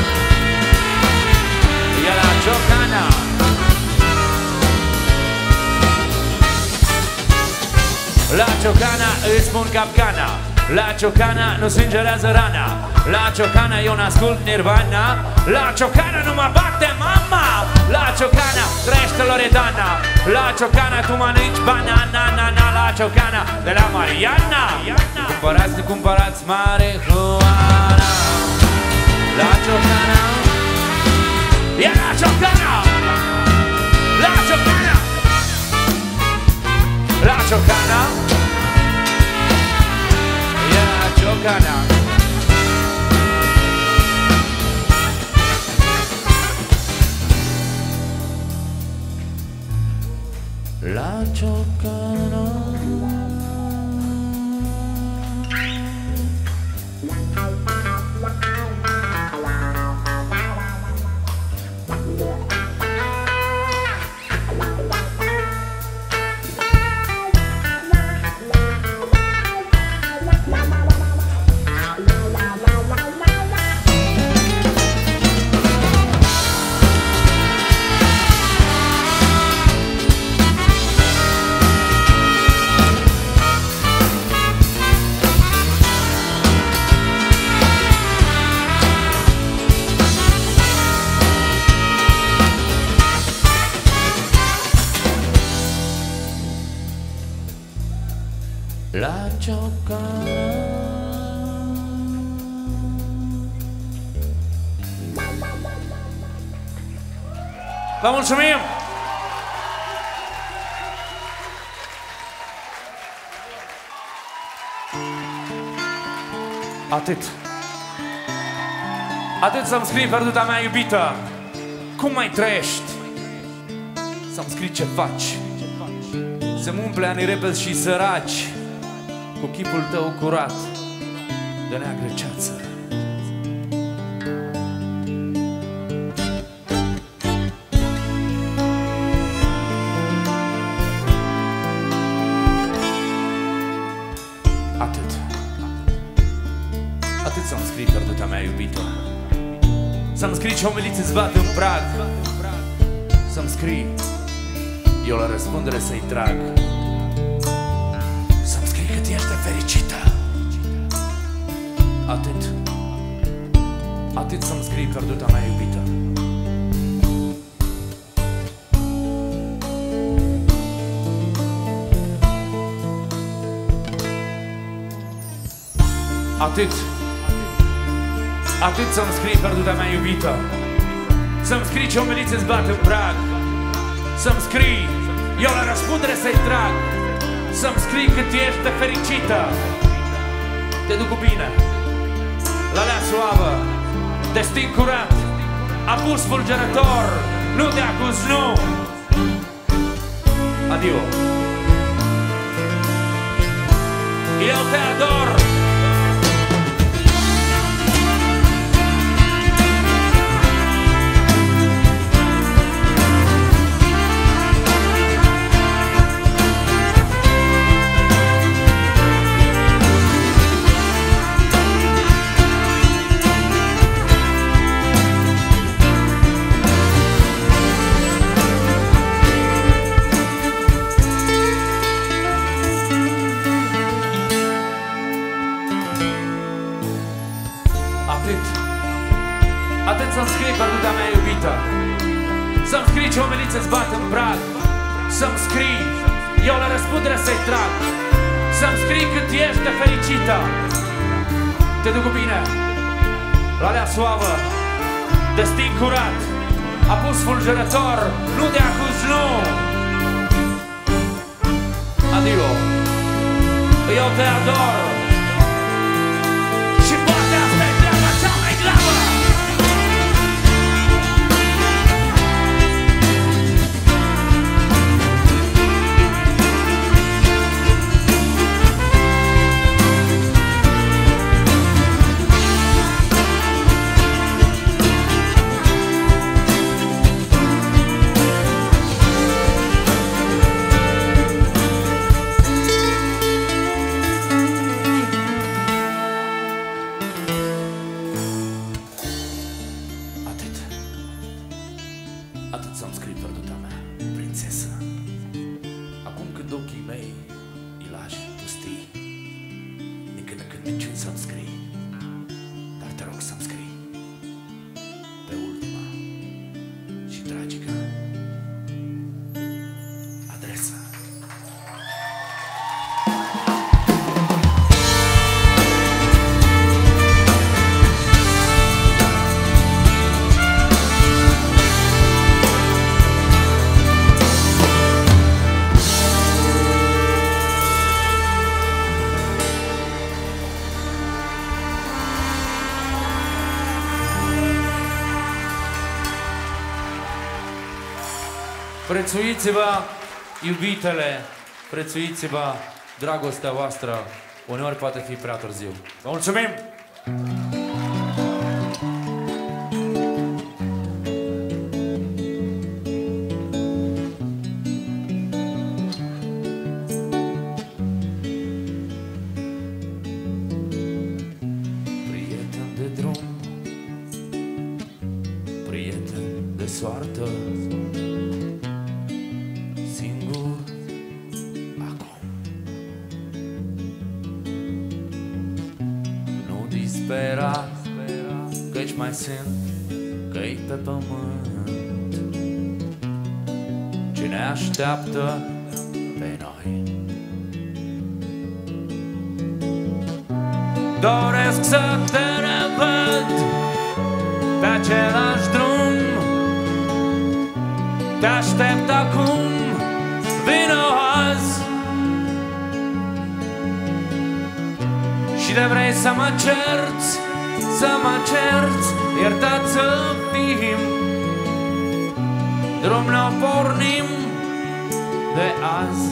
e la ciocana. La ciocana îți spun capcana, la ciocana nu sângerează rana, la ciocana eu n-ascult Nirvana, la ciocana nu mă bate mama, la ciocana trăiește Loredana, la ciocana tu mănânci banana, na, na, la ciocana de la Mariana. Cumpărați, ne cumpărați marihuana, la ciocana, e la ciocana, la ciocana, la ciocana, e la ciocana. La ciocana. La ciocana. Vă mulțumim! Atât. Atât să-mi scrii, pierduta mea iubită. Cum mai trăiești? Să-mi scrii ce faci. Să-mi umple anii repezi și săraci cu chipul tău curat de neagră ceață. Atât. Atât să-mi scrii, pierduta mea iubită. Să-mi scrii ce omeliți îți bat în prag. Să-mi scrii, eu la răspundere să-i trag. Să-mi scrii cât ești de fericită. Atât. Atât să-mi scrii, pierduta mea iubită. Atât. Atât să-mi scrii, pierduta mea iubită. Să-mi scrii ce omeliți îți bat în prag. Să-mi scrii, eu la răspundere să-i trag. Să-mi scrii cât ești de fericită. Te duc cu bine la lea suavă, destin curat, apus fulgerător, nu te acuz, nu. Adio. Eu te ador. Atât să-mi scrii, pierduta mea iubită. Să-mi scrii ce omeliți îți bat în prag. Să-mi scrii, eu la răspundere să-i trag. Să-mi scrii cât ești de fericită. Te duc cu bine la lea suavă, destin curat, apus fulgerător, nu te acuz, nu. Adio. Eu te ador. Și poate asta e treaba cea mai gravă. să-mi scrii, dar te rog să-mi scrii pe ultima și tragică adresă. Prețuiți-vă, iubitele, prețuiți-vă dragostea voastră, uneori poate fi prea târziu. Vă mulțumim! Prieten de drum, prieten de soartă, Spera, căci mai sunt căi pe pământ ce ne așteaptă pe noi. Doresc să te revăd pe același drum, te aștept acum, vino azi. Și de vrei să mă cerți, să mă cerți, iertat să fim, drum nou pornim de azi.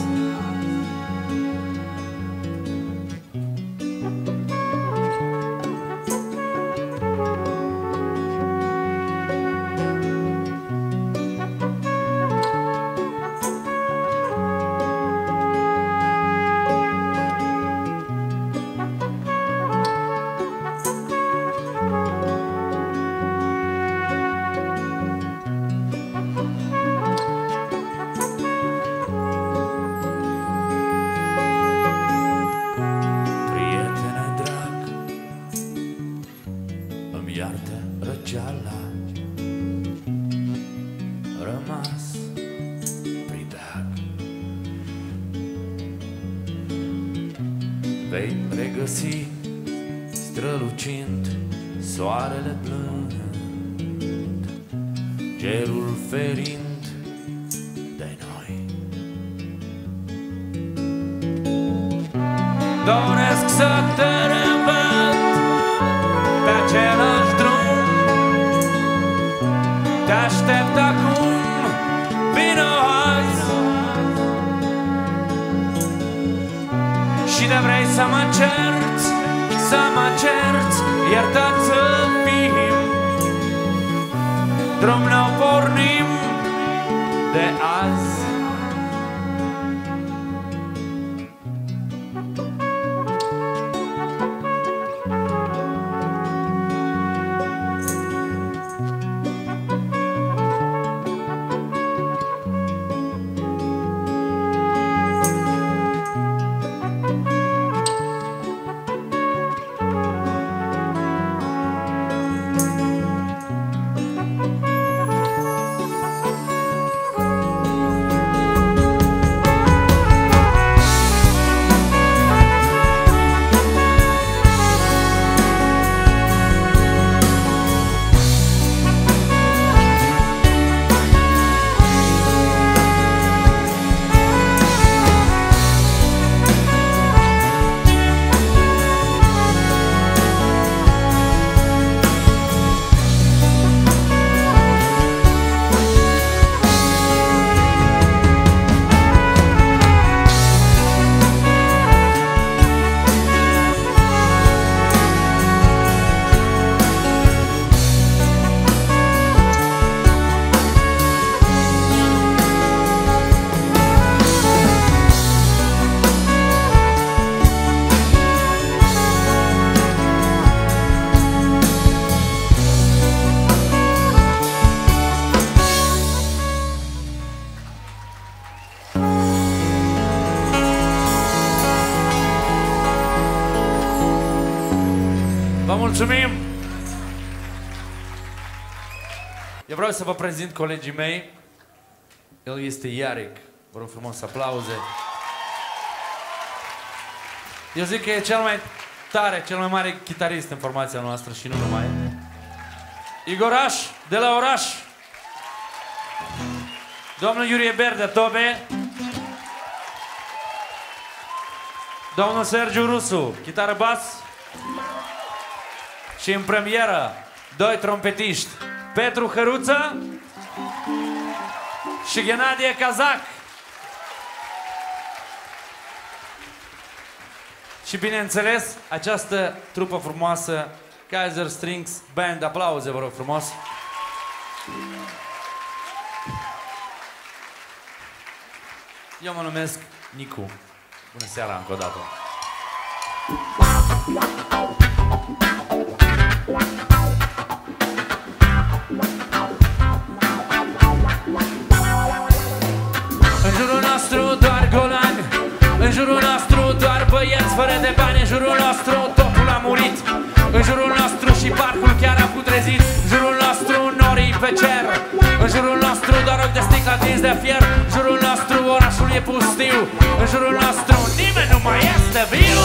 Iartă răceala, rămas pribeag. Vei regăsi strălucind soarele blând, cerul ferind de noi. Doresc să te revăd pe același drum, te aștept acum, vino azi. Și de vrei să mă cerți, să mă cerți, iertat să fim, drum nou pornim de azi. mulțumim! Eu vreau să vă prezint colegii mei. El este Iaric. Vă rog frumos, aplauze. Eu zic că e cel mai tare, cel mai mare chitarist în formația noastră și nu numai. Igoraș, de la Oraș. Domnul Iurie Berde, tobe. Domnul Sergiu Rusu, chitară bas. Și în premieră, doi trompetiști, Petru Hăruță și Ghenadie Cazac. Și bineînțeles, această trupă frumoasă, Kaiser Strings Band. Aplauze, vă rog frumos. Eu mă numesc Nicu. Bună seara încă o dată. În jurul nostru doar golani, în jurul nostru doar băieți fără de bani, în jurul nostru totul a murit, în jurul nostru și parcul chiar a putrezit, în jurul nostru norii pe cer, în jurul nostru doar ochi de sticlă atins de fier, în jurul nostru orașul e pustiu, în jurul nostru nimeni nu mai este viu.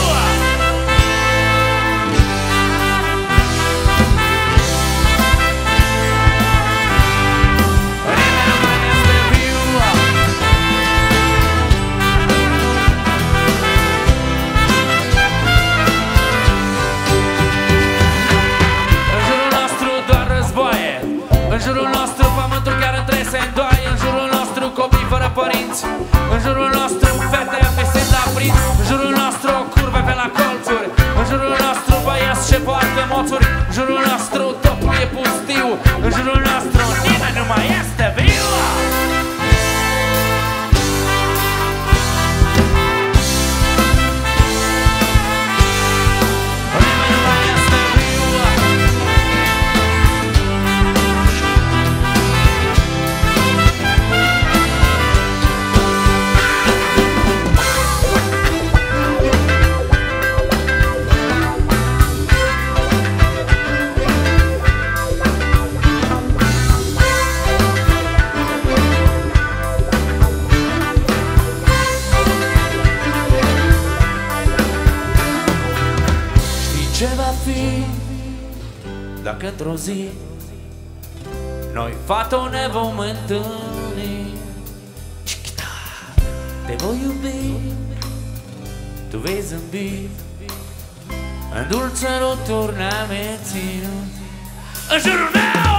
În jurul nostru pământul chiar între se îndoaie, în jurul nostru copii fără părinți, în jurul nostru fete visând la prinț, în jurul nostru curve pe la colțuri, în jurul nostru băieți ce poartă moțuri, în jurul nostru totul e pustiu, în jurul nostru nimeni nu mai este viu. Dacă într-o zi noi, fata, ne vom întâlni, te voi iubi, tu vei zâmbi, în dulce roturi ne-am ținut în jurul meu.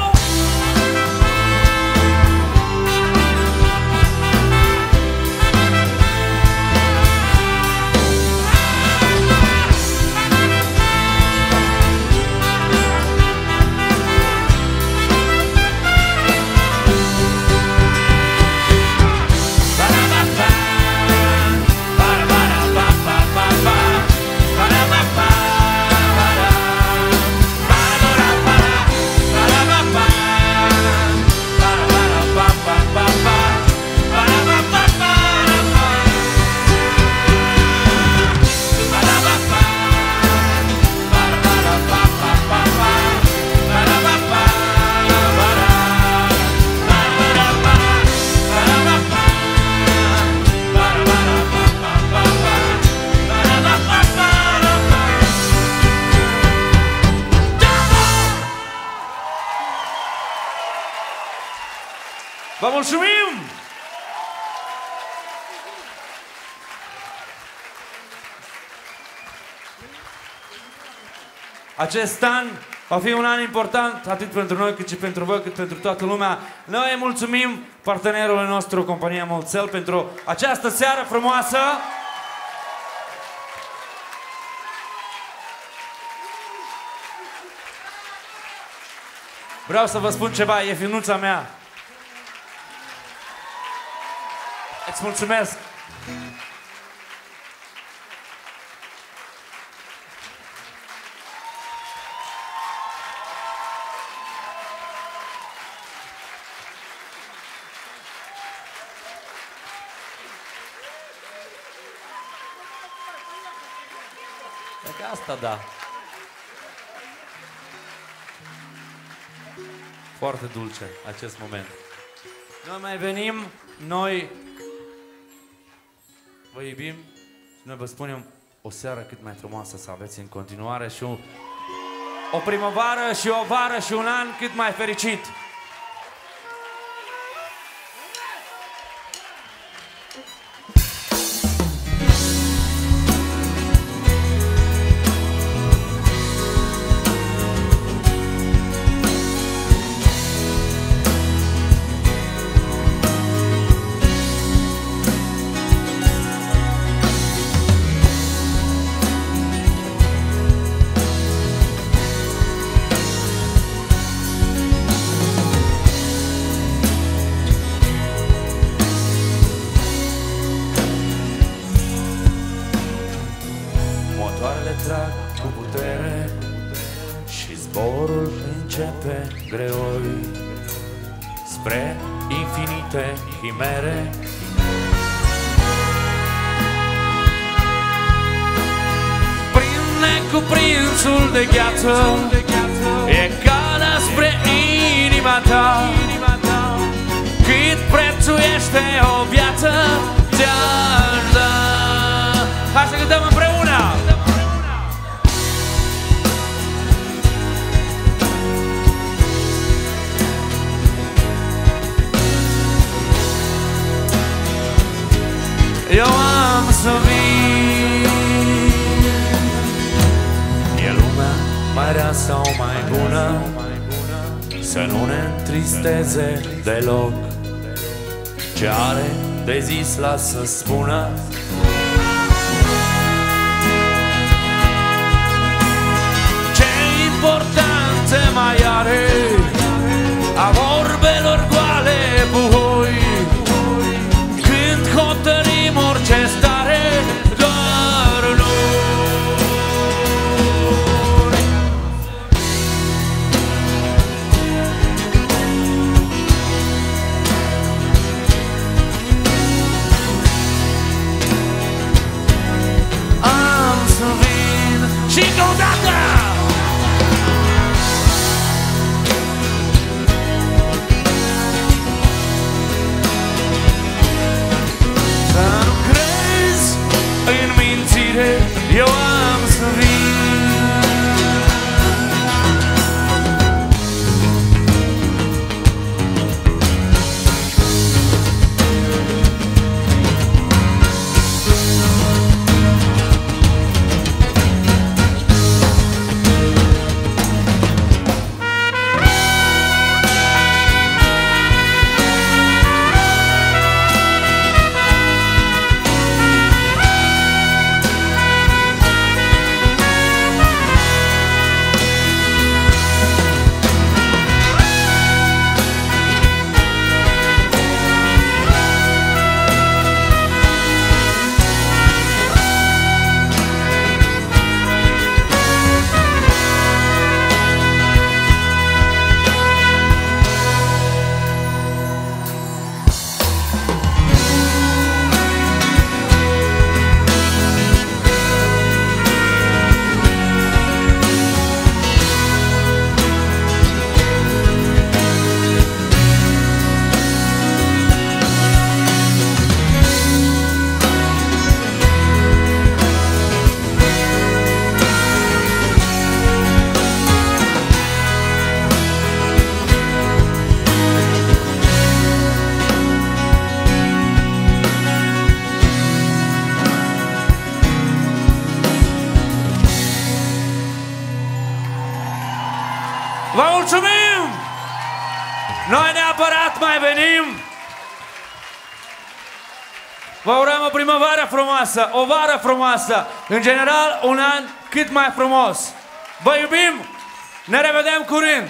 Vă mulțumim! Acest an va fi un an important atât pentru noi cât și pentru voi, cât pentru toată lumea. Noi mulțumim partenerului nostru, compania Molțel, pentru această seară frumoasă. Vreau să vă spun ceva, e finuța mea. Îți mulțumesc! Cred că asta da. Foarte dulce acest moment. Noi mai venim, noi vă iubim și noi vă spunem o seară cât mai frumoasă să aveți în continuare și o, o primăvară și o vară și un an cât mai fericit. Trag cu putere și zborul începe greoi spre infinite chimere. Prin necuprinsul de gheață e calea spre inima ta. Cât prețuiește o viață ți-aș da. Hai să cântăm împreună! Eu am să vin. E lumea mai rea sau mai bună, să nu ne întristeze deloc. Ce are de zis lasă spună. Ce importanță mai are a vorbelor goale buhoi, când hotărâm orice stare, doar noi. Am să vin și încă o dată. Eu am să vin. Vă mulțumim! Noi neapărat mai venim! Vă urăm o primăvară frumoasă, o vară frumoasă, în general un an cât mai frumos. Vă iubim! Ne revedem curând!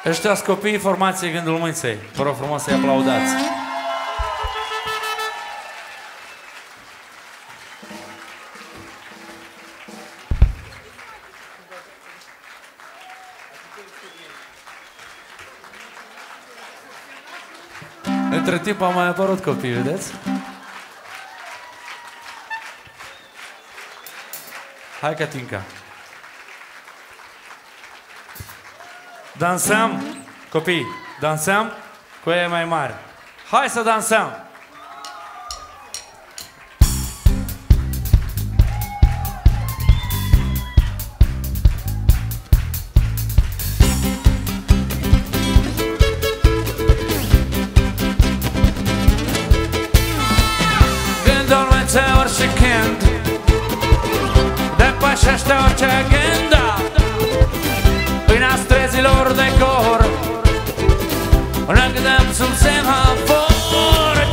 Ăștia-s copiii formației Gândul Mâinței. Vă rog frumos să-i aplaudați. Între timp au mai apărut copii, vedeți? Hai, Catinca. Dansăm, copii, dansăm cu ei mai mari. Hai să dansăm! Gândul Mâinței orice când depășește orice agenda prin străzilor de cor ne gândăm sub semafor.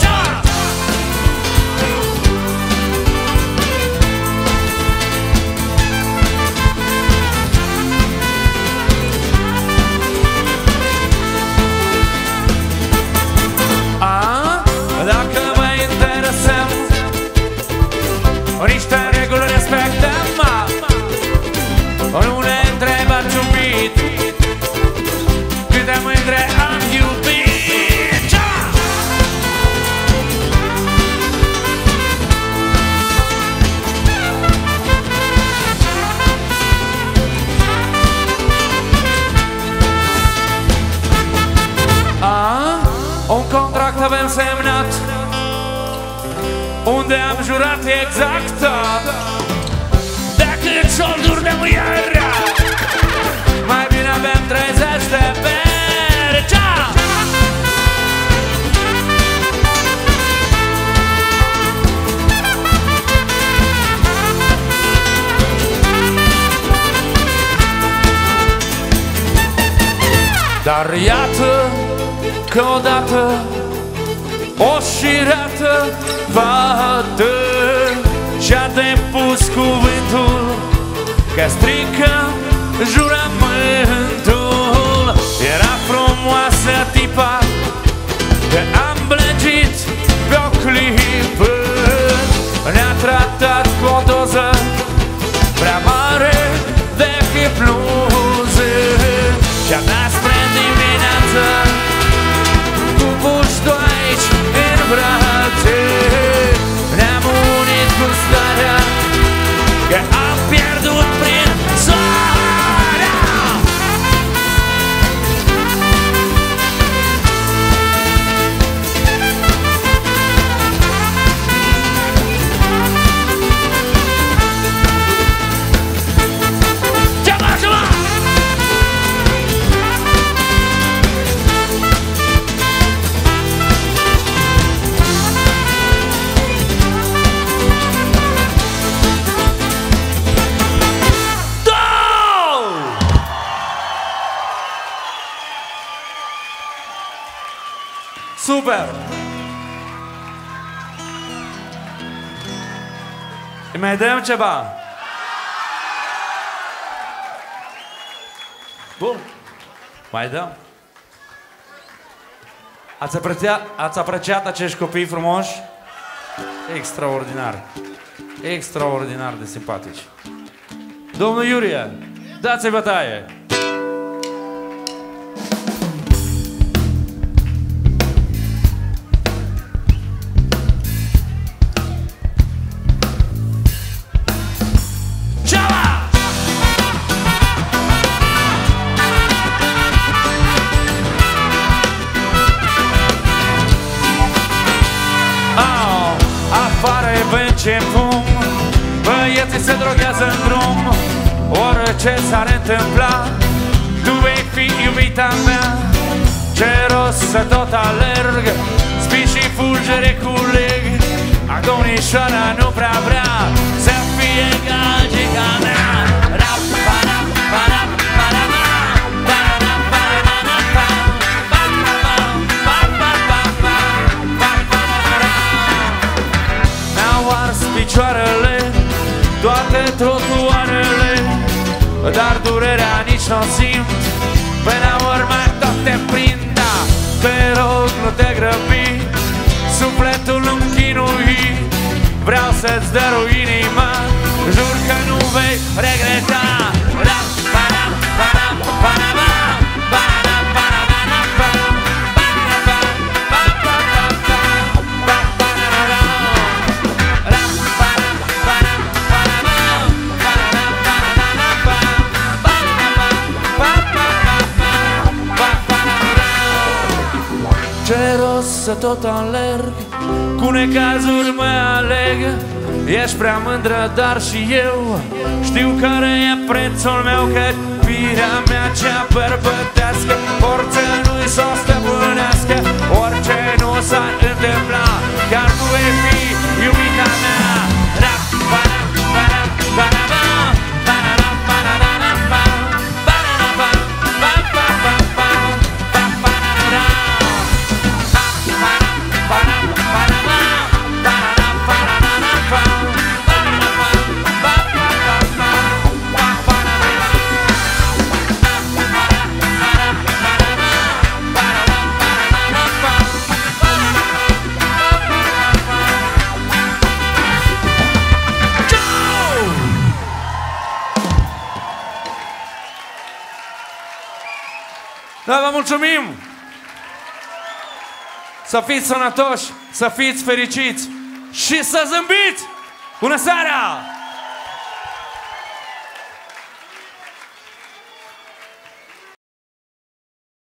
A, dacă vă interesăm, niște reguli respectăm. Nu ne întrebați un bit câte mândre am iubit. A, un contract avem semnat unde am jurat exact decât solduri de muiere. Mai bine avem treizeci de beri. Ciao! Dar iată că odată o șireată fată și-a depus cuvântul că strică jurământul. Era frumoasă tipa că am blăgit pe o clipă. Ne-a tratat cu o doză prea mare de hipnoză și-a dat spre dimineață cu buștul aici în brațe. Ne-am unit cu starea că am pierdut prin soarea. Ceva, ceva! Super! Îi mai dăm ceva? Bun. Mai dăm? Ați apreciat, ați apreciat acești copii frumoși? Extraordinar. Extraordinar de simpatici. Domnul Iurie, dați-i bătaie! Ce fum, băieții se droghează în drum. Orice s-ar întâmpla, tu vei fi iubita mea. Ce rost să tot alerg, spii și fulgere culeg. Agonișoara nu prea vrea să fie gagica mea. Rap, parap, parap, parap, parap, mi-au ars picioarele, toate trotuarele, dar durerea nici n-o simt. Pe la urmă te prindă. Te rog, nu te grăbi, sufletul nu-mi chinui. Vreau să-ți dărui inima, jur că nu vei regreta. Ce rost să tot alerg, cu necazuri mă aleg. Ești prea mândră, dar și eu știu care e prețul meu, că firea mea cea bărbătească forța nu-i s-o stăpânească. Orice nu s-ar întâmpla, chiar tu vei fi iubita mea. Da, vă mulțumim! Să fiți sănătoși, să fiți fericiți și să zâmbiți! Bună seara!